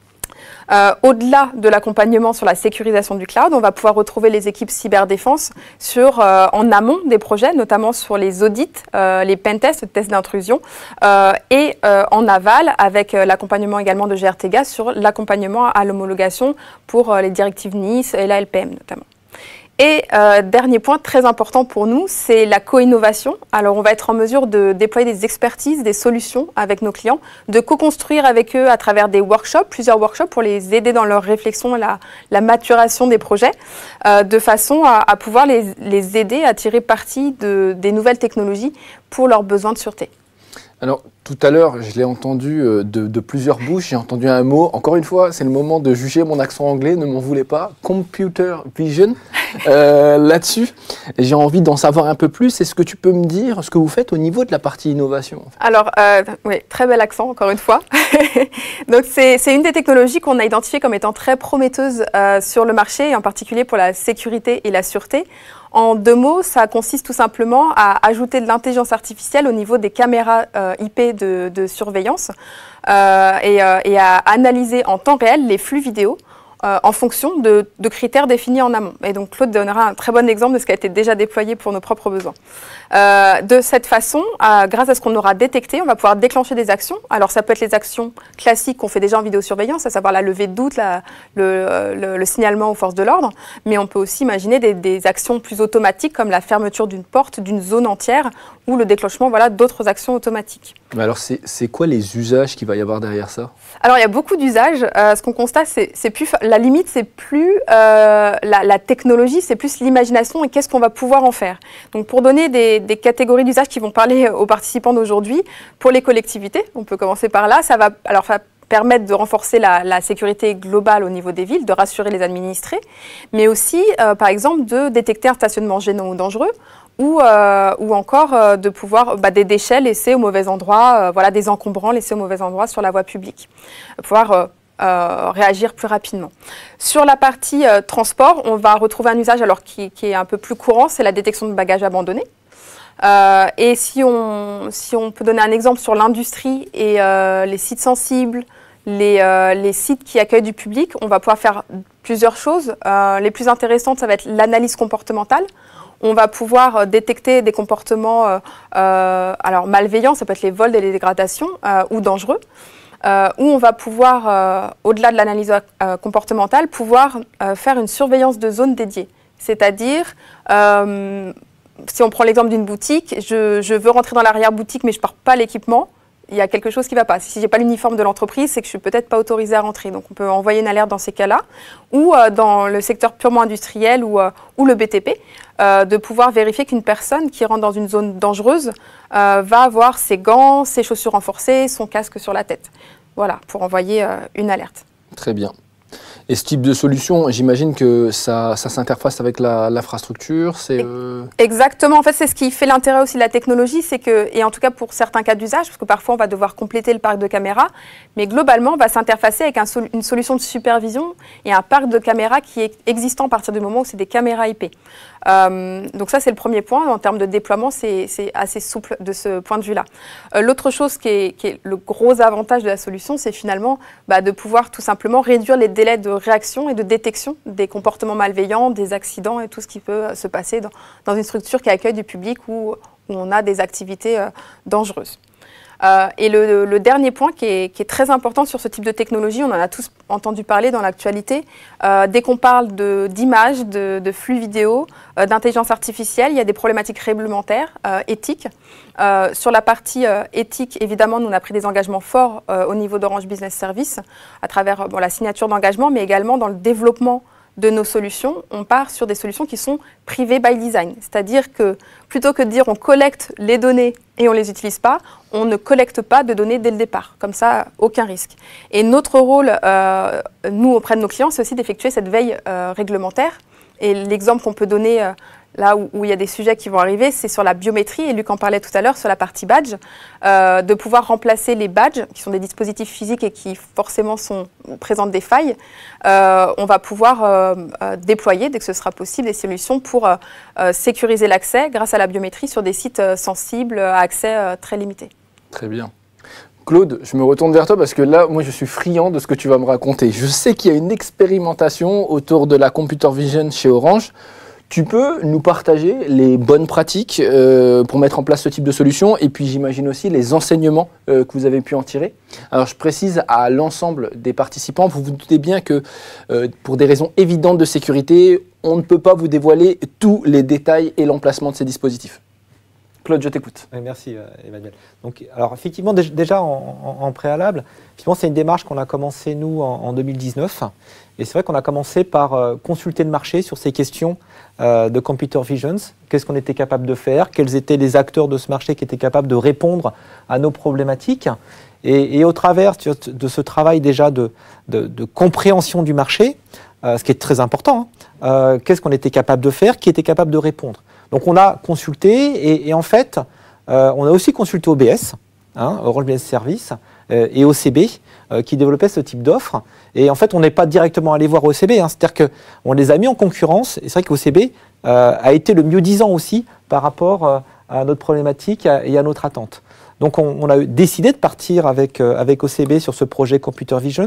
Au-delà de l'accompagnement sur la sécurisation du cloud, on va pouvoir retrouver les équipes cyberdéfense en amont des projets, notamment sur les audits, les pentests, les tests d'intrusion, et en aval avec l'accompagnement également de GRTGaz sur l'accompagnement à l'homologation pour les directives NIS et la LPM notamment. Et dernier point très important pour nous, c'est la co-innovation. Alors on va être en mesure de déployer des expertises, des solutions avec nos clients, de co-construire avec eux à travers des workshops, plusieurs workshops pour les aider dans leur réflexion et la maturation des projets, de façon à pouvoir les aider à tirer parti des nouvelles technologies pour leurs besoins de sûreté. Alors, tout à l'heure, je l'ai entendu de plusieurs bouches, j'ai entendu un mot. Encore une fois, c'est le moment de juger mon accent anglais, ne m'en voulez pas. Computer vision, là-dessus. J'ai envie d'en savoir un peu plus. Est-ce que tu peux me dire ce que vous faites au niveau de la partie innovation? Alors, oui, très bel accent, encore une fois. Donc, c'est une des technologies qu'on a identifiées comme étant très prometteuse sur le marché, et en particulier pour la sécurité et la sûreté. En deux mots, ça consiste tout simplement à ajouter de l'intelligence artificielle au niveau des caméras IP de surveillance et à analyser en temps réel les flux vidéo en fonction de critères définis en amont. Et donc Claude donnera un très bon exemple de ce qui a été déjà déployé pour nos propres besoins. De cette façon, grâce à ce qu'on aura détecté, on va pouvoir déclencher des actions. Alors ça peut être les actions classiques qu'on fait déjà en vidéosurveillance, à savoir la levée de doute, le signalement aux forces de l'ordre, mais on peut aussi imaginer des actions plus automatiques comme la fermeture d'une porte, d'une zone entière, ou le déclenchement d'autres actions automatiques. Mais alors c'est quoi les usages qu'il va y avoir derrière ça? Alors il y a beaucoup d'usages. Ce qu'on constate, c'est plus la limite, c'est plus la technologie, c'est plus l'imagination et qu'est-ce qu'on va pouvoir en faire. Donc pour donner des catégories d'usages qui vont parler aux participants d'aujourd'hui, pour les collectivités, on peut commencer par là, ça va permettre de renforcer la sécurité globale au niveau des villes, de rassurer les administrés, mais aussi par exemple de détecter un stationnement gênant ou dangereux, ou encore de pouvoir des déchets laissés au mauvais endroit, voilà, des encombrants laissés au mauvais endroit sur la voie publique. Pouvoir réagir plus rapidement. Sur la partie transport, on va retrouver un usage alors qui est un peu plus courant, c'est la détection de bagages abandonnés. Et si on peut donner un exemple sur l'industrie et les sites sensibles, les sites qui accueillent du public, on va pouvoir faire plusieurs choses. Les plus intéressantes, ça va être l'analyse comportementale. On va pouvoir détecter des comportements alors malveillants, ça peut être les vols et les dégradations, ou dangereux, où on va pouvoir, au-delà de l'analyse comportementale, pouvoir faire une surveillance de zone dédiée. C'est-à-dire, si on prend l'exemple d'une boutique, je veux rentrer dans l'arrière-boutique, mais je ne porte pas l'équipement, il y a quelque chose qui ne va pas. Si je n'ai pas l'uniforme de l'entreprise, c'est que je ne suis peut-être pas autorisée à rentrer. Donc on peut envoyer une alerte dans ces cas-là. Ou dans le secteur purement industriel ou le BTP, de pouvoir vérifier qu'une personne qui rentre dans une zone dangereuse va avoir ses gants, ses chaussures renforcées, son casque sur la tête. Voilà, pour envoyer une alerte. Très bien. Et ce type de solution, j'imagine que ça s'interface avec l'infrastructure. Exactement. En fait, c'est ce qui fait l'intérêt aussi de la technologie, c'est que, et en tout cas pour certains cas d'usage, parce que parfois on va devoir compléter le parc de caméras, mais globalement, on va s'interfacer avec une solution de supervision et un parc de caméras qui est existant à partir du moment où c'est des caméras IP. Donc ça, c'est le premier point. En termes de déploiement, c'est assez souple de ce point de vue-là. L'autre chose qui est le gros avantage de la solution, c'est finalement de pouvoir tout simplement réduire les délais de réaction et de détection des comportements malveillants, des accidents et tout ce qui peut se passer dans une structure qui accueille du public où on a des activités dangereuses. Et le dernier point qui est très important sur ce type de technologie, on en a tous entendu parler dans l'actualité, dès qu'on parle d'images, de flux vidéo, d'intelligence artificielle, il y a des problématiques réglementaires, éthiques. Sur la partie éthique, évidemment, nous on a pris des engagements forts au niveau d'Orange Business Services, à travers la signature d'engagement, mais également dans le développement de nos solutions, on part sur des solutions qui sont privées by design. C'est-à-dire que plutôt que de dire on collecte les données et on ne les utilise pas, on ne collecte pas de données dès le départ. Comme ça, aucun risque. Et notre rôle, nous, auprès de nos clients, c'est aussi d'effectuer cette veille réglementaire. Et l'exemple qu'on peut donner là où il y a des sujets qui vont arriver, c'est sur la biométrie, et Luc en parlait tout à l'heure, sur la partie badge, de pouvoir remplacer les badges, qui sont des dispositifs physiques et qui forcément présentent des failles. On va pouvoir déployer, dès que ce sera possible, des solutions pour sécuriser l'accès grâce à la biométrie sur des sites sensibles à accès très limité. Très bien. Claude, je me retourne vers toi parce que là, moi, je suis friand de ce que tu vas me raconter. Je sais qu'il y a une expérimentation autour de la computer vision chez Orange. Tu peux nous partager les bonnes pratiques pour mettre en place ce type de solution et puis j'imagine aussi les enseignements que vous avez pu en tirer. Alors je précise à l'ensemble des participants, vous vous doutez bien que pour des raisons évidentes de sécurité, on ne peut pas vous dévoiler tous les détails et l'emplacement de ces dispositifs. Claude, je t'écoute. Oui, merci Emmanuel. Donc, alors effectivement, déjà en préalable, c'est une démarche qu'on a commencé nous en 2019. Et c'est vrai qu'on a commencé par consulter le marché sur ces questions de computer vision. Qu'est-ce qu'on était capable de faire? Quels étaient les acteurs de ce marché qui étaient capables de répondre à nos problématiques? Et au travers de ce travail déjà de compréhension du marché, ce qui est très important, qu'est-ce qu'on était capable de faire? Qui était capable de répondre? Donc on a consulté et en fait, on a aussi consulté OBS, Orange Business Services, et OCB, qui développaient ce type d'offres. Et en fait, on n'est pas directement allé voir OCB, c'est-à-dire qu'on les a mis en concurrence. Et c'est vrai qu'OCB a été le mieux disant aussi par rapport à notre problématique et à notre attente. Donc on a décidé de partir avec OCB sur ce projet Computer Visions,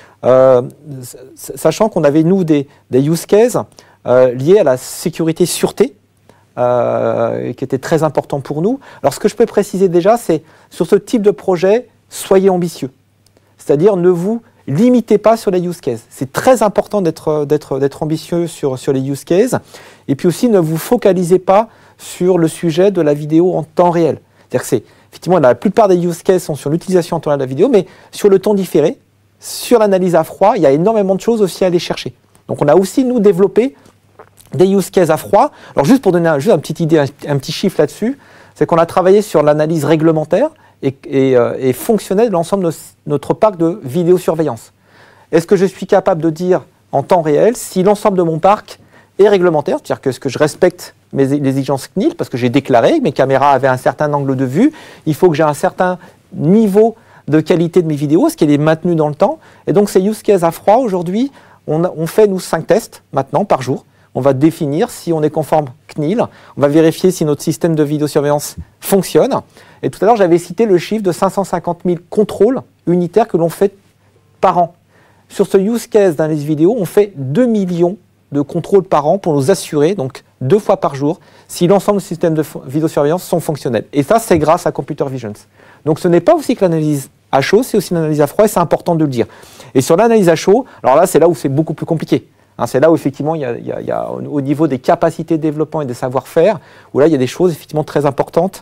sachant qu'on avait, nous, des use cases liés à la sécurité sûreté, qui était très important pour nous. Alors ce que je peux préciser déjà, c'est sur ce type de projet, soyez ambitieux. C'est-à-dire ne vous limitez pas sur les use cases. C'est très important d'être ambitieux sur les use cases. Et puis aussi, ne vous focalisez pas sur le sujet de la vidéo en temps réel. C'est-à-dire que effectivement, la plupart des use cases sont sur l'utilisation en temps réel de la vidéo, mais sur le temps différé, sur l'analyse à froid, il y a énormément de choses aussi à aller chercher. Donc on a aussi, nous, développé des use cases à froid. Alors juste pour donner juste une petite idée, un petit chiffre là-dessus, c'est qu'on a travaillé sur l'analyse réglementaire et fonctionnelle de l'ensemble de notre parc de vidéosurveillance. Est-ce que je suis capable de dire en temps réel si l'ensemble de mon parc et réglementaire, c'est-à-dire que je respecte les exigences CNIL, parce que j'ai déclaré que mes caméras avaient un certain angle de vue, il faut que j'ai un certain niveau de qualité de mes vidéos, ce qui est maintenu dans le temps. Et donc ces use cases à froid, aujourd'hui, on fait nous 5 tests maintenant par jour. On va définir si on est conforme CNIL, on va vérifier si notre système de vidéosurveillance fonctionne. Et tout à l'heure, j'avais cité le chiffre de 550 000 contrôles unitaires que l'on fait par an. Sur ce use case d'analyse vidéo, on fait 2 millions de contrôles par an pour nous assurer, donc 2 fois par jour, si l'ensemble des systèmes de vidéosurveillance sont fonctionnels. Et ça, c'est grâce à Computer Vision. Donc ce n'est pas aussi que l'analyse à chaud, c'est aussi l'analyse à froid, et c'est important de le dire. Et sur l'analyse à chaud, alors là, c'est là où c'est beaucoup plus compliqué. Hein, c'est là où effectivement, il y a au niveau des capacités de développement et des savoir-faire, où là, il y a des choses effectivement très importantes.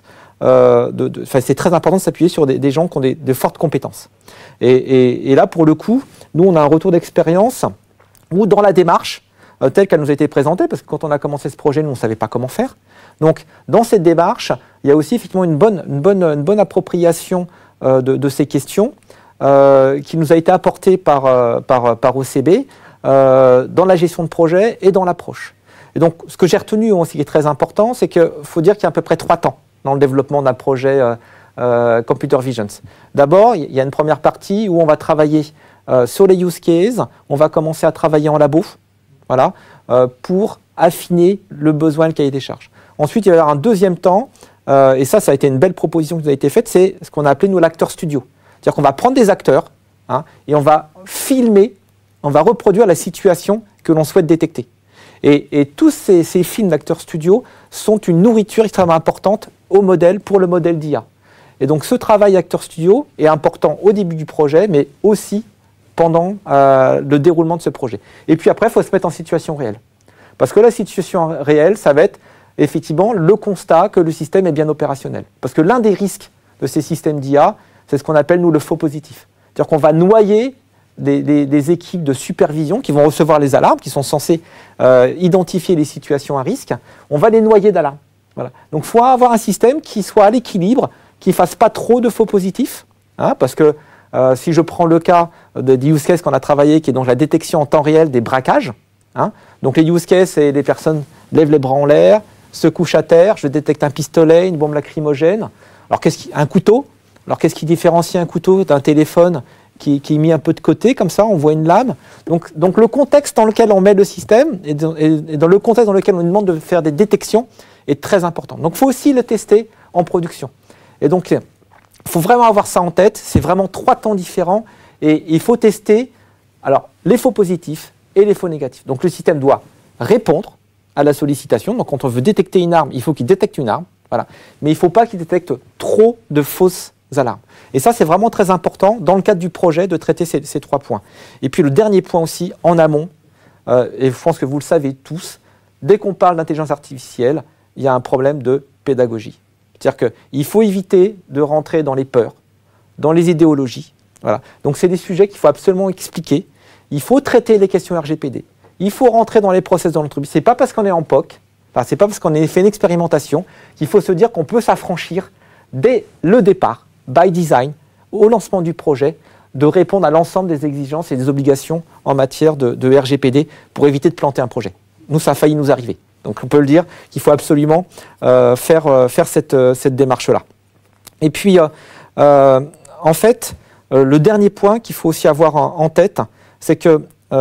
C'est très important de s'appuyer sur des gens qui ont de fortes compétences. Et là, pour le coup, nous, on a un retour d'expérience où dans la démarche, telle qu'elle nous a été présentée, parce que quand on a commencé ce projet, nous, on ne savait pas comment faire. Donc, dans cette démarche, il y a aussi effectivement une bonne appropriation de ces questions qui nous a été apportée par OCB dans la gestion de projet et dans l'approche. Et donc, ce que j'ai retenu aussi qui est très important, c'est qu'il faut dire qu'il y a à peu près 3 temps dans le développement d'un projet Computer Vision. D'abord, il y a une première partie où on va travailler sur les use cases, on va commencer à travailler en labo, voilà, pour affiner le besoin, le cahier des charges. Ensuite, il va y avoir un deuxième temps, et ça a été une belle proposition qui nous a été faite, c'est ce qu'on a appelé nous l'acteur studio. C'est-à-dire qu'on va prendre des acteurs et on va filmer, on va reproduire la situation que l'on souhaite détecter. Et tous ces films d'acteurs studio sont une nourriture extrêmement importante au modèle, pour le modèle d'IA. Et donc ce travail acteur studio est important au début du projet, mais aussi pendant le déroulement de ce projet. Et puis après, il faut se mettre en situation réelle. Parce que la situation réelle, ça va être effectivement le constat que le système est bien opérationnel. Parce que l'un des risques de ces systèmes d'IA, c'est ce qu'on appelle, nous, le faux positif. C'est-à-dire qu'on va noyer des équipes de supervision qui vont recevoir les alarmes, qui sont censées identifier les situations à risque. On va les noyer d'alarmes. Voilà. Donc il faut avoir un système qui soit à l'équilibre, qui ne fasse pas trop de faux positifs. Parce que si je prends le cas des use cases qu'on a travaillé, qui est donc la détection en temps réel des braquages, donc les use cases, c'est des personnes lèvent les bras en l'air, se couchent à terre, je détecte un pistolet, une bombe lacrymogène, alors un couteau. Alors qu'est-ce qui différencie un couteau d'un téléphone qui est mis un peu de côté, comme ça, on voit une lame. Donc le contexte dans lequel on met le système et dans le contexte dans lequel on nous demande de faire des détections est très important. Donc il faut aussi le tester en production. Et donc il faut vraiment avoir ça en tête, c'est vraiment 3 temps différents et il faut tester alors, les faux positifs et les faux négatifs. Donc le système doit répondre à la sollicitation. Donc quand on veut détecter une arme, il faut qu'il détecte une arme. Voilà. Mais il ne faut pas qu'il détecte trop de fausses alarmes. Et ça, c'est vraiment très important dans le cadre du projet de traiter ces 3 points. Et puis le dernier point aussi, en amont, et je pense que vous le savez tous, dès qu'on parle d'intelligence artificielle, il y a un problème de pédagogie. C'est-à-dire qu'il faut éviter de rentrer dans les peurs, dans les idéologies. Voilà. Donc c'est des sujets qu'il faut absolument expliquer. Il faut traiter les questions RGPD. Il faut rentrer dans les process de l'entreprise. Ce n'est pas parce qu'on est en POC, c'est pas parce qu'on a fait une expérimentation qu'il faut se dire qu'on peut s'affranchir dès le départ, by design, au lancement du projet, de répondre à l'ensemble des exigences et des obligations en matière de RGPD pour éviter de planter un projet. Nous, ça a failli nous arriver. Donc on peut le dire qu'il faut absolument faire cette démarche-là. Et puis, en fait, le dernier point qu'il faut aussi avoir en tête, c'est que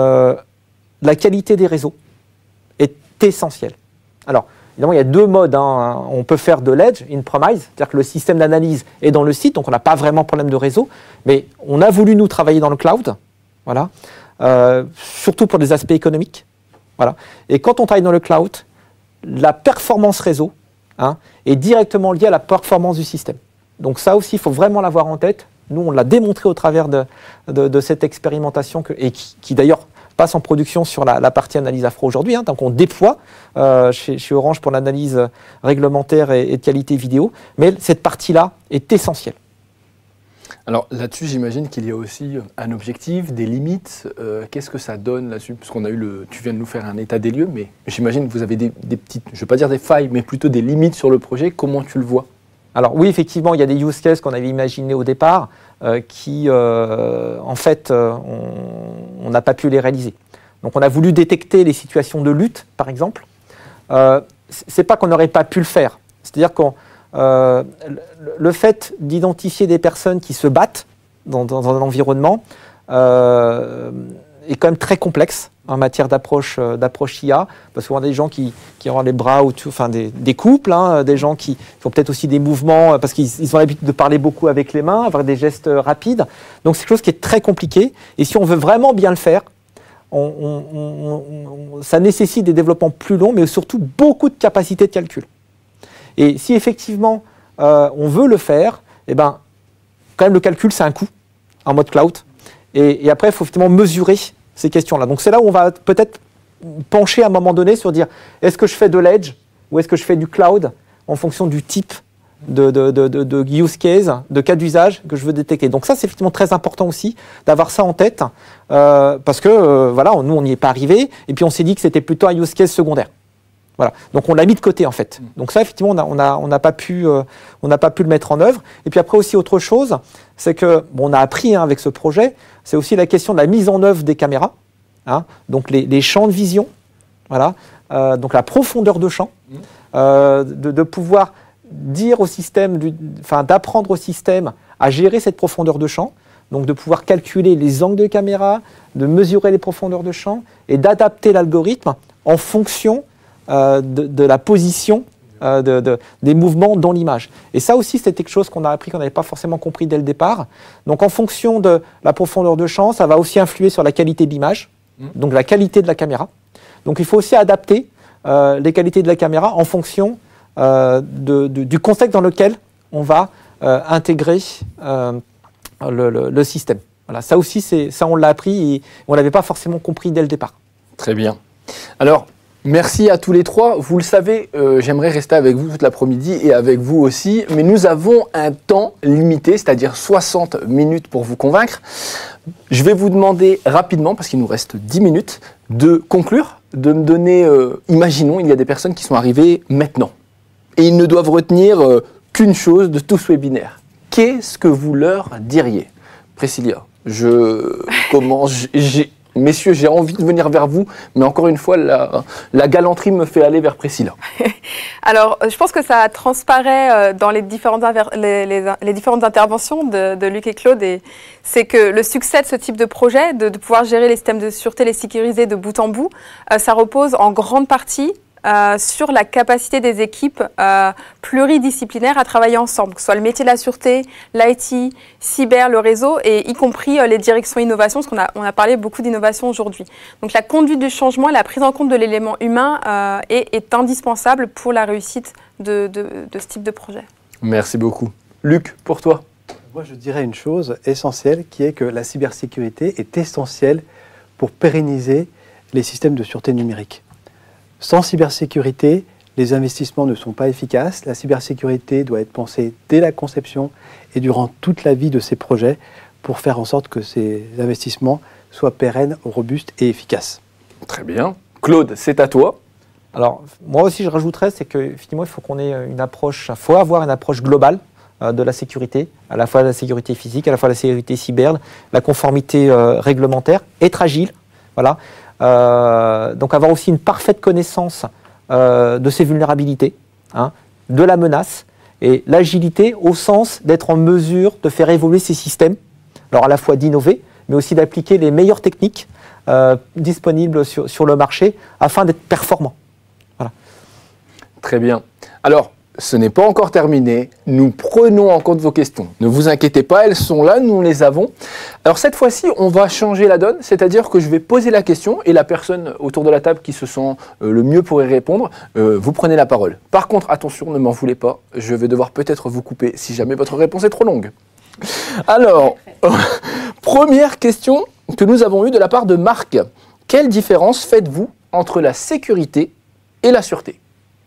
la qualité des réseaux est essentielle. Alors, évidemment, il y a 2 modes. On peut faire de l'edge, in-premise, c'est-à-dire que le système d'analyse est dans le site, donc on n'a pas vraiment de problème de réseau, mais on a voulu, nous, travailler dans le cloud, voilà, surtout pour des aspects économiques. Voilà. Et quand on travaille dans le cloud, la performance réseau est directement liée à la performance du système. Donc ça aussi, il faut vraiment l'avoir en tête. Nous, on l'a démontré au travers de cette expérimentation et qui d'ailleurs passe en production sur la partie analyse à froid aujourd'hui. Donc on déploie chez Orange pour l'analyse réglementaire et de qualité vidéo. Mais cette partie-là est essentielle. Alors là-dessus, j'imagine qu'il y a aussi un objectif, des limites. Qu'est-ce que ça donne là-dessus? Parce qu'on a eu tu viens de nous faire un état des lieux, mais j'imagine que vous avez des petites, je ne vais pas dire des failles, mais plutôt des limites sur le projet. Comment tu le vois? Alors oui, effectivement, il y a des use cases qu'on avait imaginés au départ qui, en fait, on n'a pas pu les réaliser. Donc on a voulu détecter les situations de lutte, par exemple. C'est pas qu'on n'aurait pas pu le faire. C'est-à-dire que le fait d'identifier des personnes qui se battent dans un environnement est quand même très complexe en matière d'approche IA, parce qu'on a des gens qui ont les bras autour, enfin des couples, hein, des gens qui ont peut-être aussi des mouvements, parce qu'ils ont l'habitude de parler beaucoup avec les mains, avoir des gestes rapides. Donc c'est quelque chose qui est très compliqué. Et si on veut vraiment bien le faire, ça nécessite des développements plus longs, mais surtout beaucoup de capacités de calcul. Et si effectivement on veut le faire, eh ben, quand même le calcul c'est un coût en mode cloud. Et après il faut effectivement mesurer ces questions-là. Donc c'est là où on va peut-être pencher à un moment donné sur dire est-ce que je fais de l'edge ou est-ce que je fais du cloud en fonction du type de use case, de cas d'usage que je veux détecter. Donc ça c'est effectivement très important aussi d'avoir ça en tête parce que voilà, nous on n'y est pas arrivé et puis on s'est dit que c'était plutôt un use case secondaire. Voilà. Donc on l'a mis de côté en fait. Donc ça effectivement on n'a pas pu le mettre en œuvre. Et puis après aussi autre chose, c'est que bon, on a appris avec ce projet, c'est aussi la question de la mise en œuvre des caméras, hein, donc les champs de vision, voilà, donc la profondeur de champ, de pouvoir dire au système, d'apprendre au système à gérer cette profondeur de champ, donc de pouvoir calculer les angles de caméra, de mesurer les profondeurs de champ et d'adapter l'algorithme en fonction de la position des mouvements dans l'image. Et ça aussi, c'était quelque chose qu'on a appris, qu'on n'avait pas forcément compris dès le départ. Donc en fonction de la profondeur de champ, ça va aussi influer sur la qualité de l'image, donc la qualité de la caméra. Donc il faut aussi adapter les qualités de la caméra en fonction du contexte dans lequel on va intégrer le système. Voilà, ça aussi, ça on l'a appris et on ne l'avait pas forcément compris dès le départ. Très bien. Alors, merci à tous les trois. Vous le savez, j'aimerais rester avec vous toute l'après-midi et avec vous aussi, mais nous avons un temps limité, c'est-à-dire 60 minutes pour vous convaincre. Je vais vous demander rapidement, parce qu'il nous reste 10 minutes, de conclure, de me donner, imaginons, il y a des personnes qui sont arrivées maintenant, et ils ne doivent retenir qu'une chose de tout ce webinaire. Qu'est-ce que vous leur diriez? Priscilla, messieurs, j'ai envie de venir vers vous, mais encore une fois, la galanterie me fait aller vers Priscilla. Alors, je pense que ça transparaît dans les différentes interventions de Luc et Claude, et c'est que le succès de ce type de projet, de pouvoir gérer les systèmes de sûreté, les sécuriser de bout en bout, ça repose en grande partie sur la capacité des équipes pluridisciplinaires à travailler ensemble, que ce soit le métier de la sûreté, l'IT, cyber, le réseau, et y compris les directions innovation, parce qu'on a parlé beaucoup d'innovation aujourd'hui. Donc la conduite du changement et la prise en compte de l'élément humain est indispensable pour la réussite de ce type de projet. Merci beaucoup. Luc, pour toi? Moi, je dirais une chose essentielle, qui est que la cybersécurité est essentielle pour pérenniser les systèmes de sûreté numérique. Sans cybersécurité, les investissements ne sont pas efficaces. La cybersécurité doit être pensée dès la conception et durant toute la vie de ces projets pour faire en sorte que ces investissements soient pérennes, robustes et efficaces. Très bien. Claude, c'est à toi. Alors, moi aussi, je rajouterais, c'est qu'effectivement, il faut qu'on ait une approche, il faut avoir une approche globale de la sécurité, à la fois la sécurité physique, à la fois la sécurité cyber, la conformité réglementaire, être agile, voilà. Donc avoir aussi une parfaite connaissance de ces vulnérabilités, hein, de la menace, et l'agilité au sens d'être en mesure de faire évoluer ces systèmes, alors à la fois d'innover, mais aussi d'appliquer les meilleures techniques disponibles sur le marché afin d'être performant. Voilà. Très bien. Alors, ce n'est pas encore terminé. Nous prenons en compte vos questions. Ne vous inquiétez pas, elles sont là, nous les avons. Alors cette fois-ci, on va changer la donne, c'est-à-dire que je vais poser la question et la personne autour de la table qui se sent le mieux pour y répondre, vous prenez la parole. Par contre, attention, ne m'en voulez pas, je vais devoir peut-être vous couper si jamais votre réponse est trop longue. Alors, première question que nous avons eue de la part de Marc. Quelle différence faites-vous entre la sécurité et la sûreté ?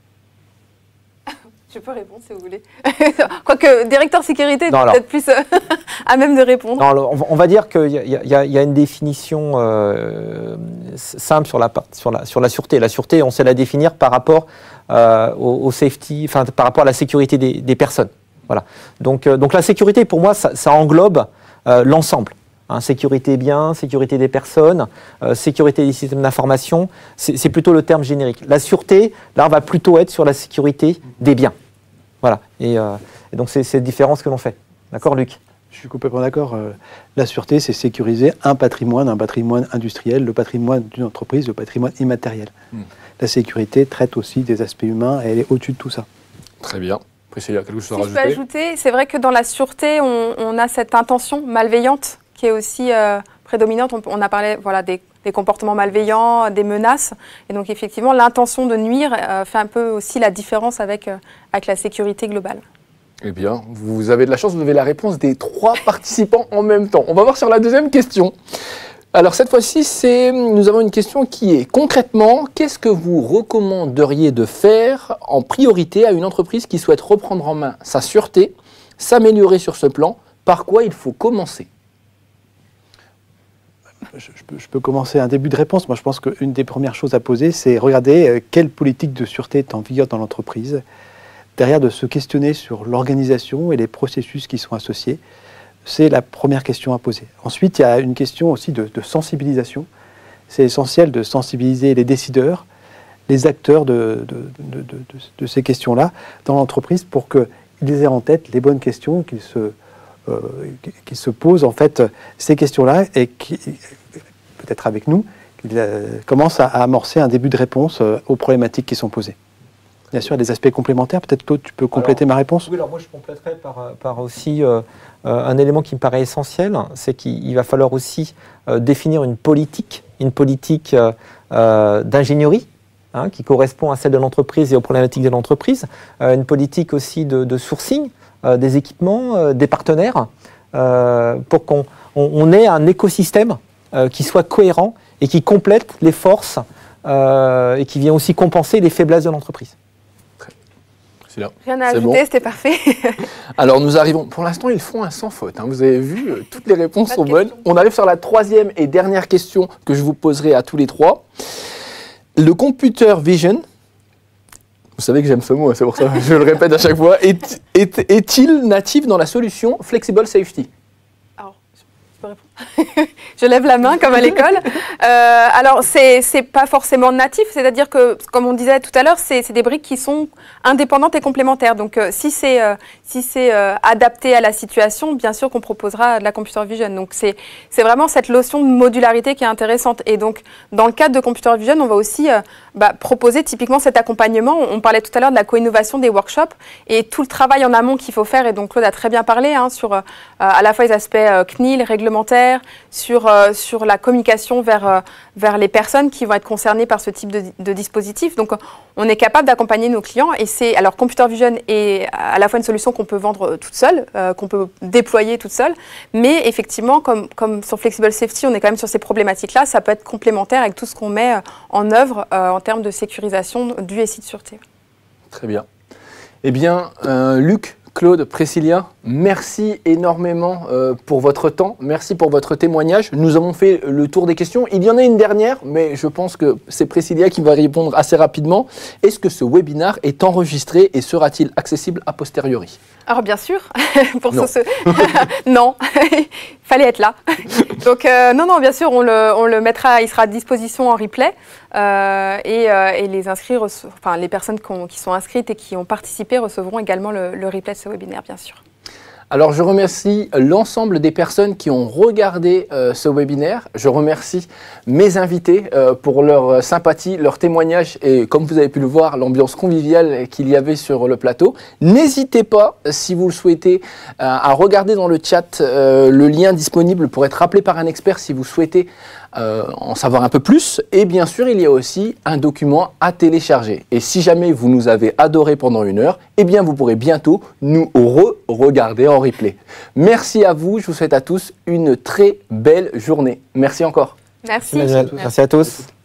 Je peux répondre si vous voulez. Quoique, directeur sécurité est peut-être plus à même de répondre. Non, alors, on va dire qu'il y a une définition simple sur la sûreté. La sûreté, on sait la définir par rapport au safety, enfin par rapport à la sécurité des personnes. Voilà. Donc la sécurité, pour moi, ça englobe l'ensemble. Hein, sécurité biens, sécurité des personnes, sécurité des systèmes d'information, c'est plutôt le terme générique. La sûreté, là, on va plutôt être sur la sécurité des biens. Voilà. Et donc, c'est cette différence que l'on fait. D'accord, Luc? Je suis complètement d'accord. La sûreté, c'est sécuriser un patrimoine industriel, le patrimoine d'une entreprise, le patrimoine immatériel. La sécurité traite aussi des aspects humains et elle est au-dessus de tout ça. Très bien. Priscilla, quelque chose à Si je peux rajouter? ajouter, c'est vrai que dans la sûreté, on a cette intention malveillante qui est aussi prédominante. On a parlé voilà, des comportements malveillants, des menaces. Et donc effectivement, l'intention de nuire fait un peu aussi la différence avec la sécurité globale. Eh bien, vous avez de la chance, vous avez la réponse des 3 participants en même temps. On va voir sur la deuxième question. Alors cette fois-ci, nous avons une question qui est concrètement, qu'est-ce que vous recommanderiez de faire en priorité à une entreprise qui souhaite reprendre en main sa sûreté, s'améliorer sur ce plan? Par quoi il faut commencer? Je peux commencer un début de réponse. Moi, je pense qu'une des premières choses à poser, c'est regarder quelle politique de sûreté est en vigueur dans l'entreprise. Derrière, de se questionner sur l'organisation et les processus qui sont associés. C'est la première question à poser. Ensuite, il y a une question aussi de sensibilisation. C'est essentiel de sensibiliser les décideurs, les acteurs de ces questions-là dans l'entreprise pour qu'ils aient en tête les bonnes questions, qu'ils se posent en fait ces questions-là et peut-être avec nous, qu'ils commencent à amorcer un début de réponse aux problématiques qui sont posées. Bien sûr, il y a des aspects complémentaires. Peut-être, Claude, tu peux compléter ma réponse? Oui, alors moi je compléterai par aussi un élément qui me paraît essentiel, c'est qu'il va falloir aussi définir une politique d'ingénierie qui correspond à celle de l'entreprise et aux problématiques de l'entreprise, une politique aussi de sourcing des équipements, des partenaires, pour qu'on ait un écosystème qui soit cohérent et qui complète les forces et qui vient aussi compenser les faiblesses de l'entreprise. Rien à ajouter, c'était parfait. Alors nous arrivons, pour l'instant ils font un sans faute, hein. Vous avez vu, toutes les réponses sont bonnes. On arrive sur la 3e et dernière question que je vous poserai à tous les 3. Le computer vision, vous savez que j'aime ce mot, hein, c'est pour ça que je le répète à chaque fois, est-il natif dans la solution Flexible Safety? Alors, je peux répondre. Je lève la main comme à l'école. Alors, c'est pas forcément natif, c'est-à-dire que, comme on disait tout à l'heure, c'est des briques qui sont indépendantes et complémentaires. Donc, si c'est adapté à la situation, bien sûr qu'on proposera de la computer vision. Donc, c'est vraiment cette notion de modularité qui est intéressante. Et donc, dans le cadre de computer vision, on va aussi proposer typiquement cet accompagnement. On parlait tout à l'heure de la co-innovation des workshops et tout le travail en amont qu'il faut faire. Et donc, Claude a très bien parlé sur à la fois les aspects CNIL, réglementaires, sur la communication vers les personnes qui vont être concernées par ce type de dispositif. Donc, on est capable d'accompagner nos clients. Et alors, Computer Vision est à la fois une solution qu'on peut vendre toute seule, qu'on peut déployer toute seule. Mais effectivement, comme sur Flexible Safety, on est quand même sur ces problématiques-là. Ça peut être complémentaire avec tout ce qu'on met en œuvre en termes de sécurisation du SI de sûreté. Très bien. Eh bien, Luc, Claude, Priscilla, merci énormément pour votre temps, merci pour votre témoignage. Nous avons fait le tour des questions. Il y en a une dernière, mais je pense que c'est Priscilla qui va répondre assez rapidement. Est-ce que ce webinaire est enregistré et sera-t-il accessible a posteriori? Alors bien sûr, pour non. Non, il fallait être là. Donc non, bien sûr, on le mettra, il sera à disposition en replay et les inscrits, les personnes qui sont inscrites et qui ont participé recevront également le replay de ce webinaire, bien sûr. Alors je remercie l'ensemble des personnes qui ont regardé ce webinaire. Je remercie mes invités pour leur sympathie, leur témoignage et comme vous avez pu le voir, l'ambiance conviviale qu'il y avait sur le plateau. N'hésitez pas, si vous le souhaitez, à regarder dans le chat le lien disponible pour être rappelé par un expert si vous souhaitez en savoir un peu plus. Et bien sûr, il y a aussi un document à télécharger. Et si jamais vous nous avez adoré pendant 1 heure, eh bien vous pourrez bientôt nous re-regarder en replay. Merci à vous, je vous souhaite à tous une très belle journée. Merci encore. Merci. Merci à tous.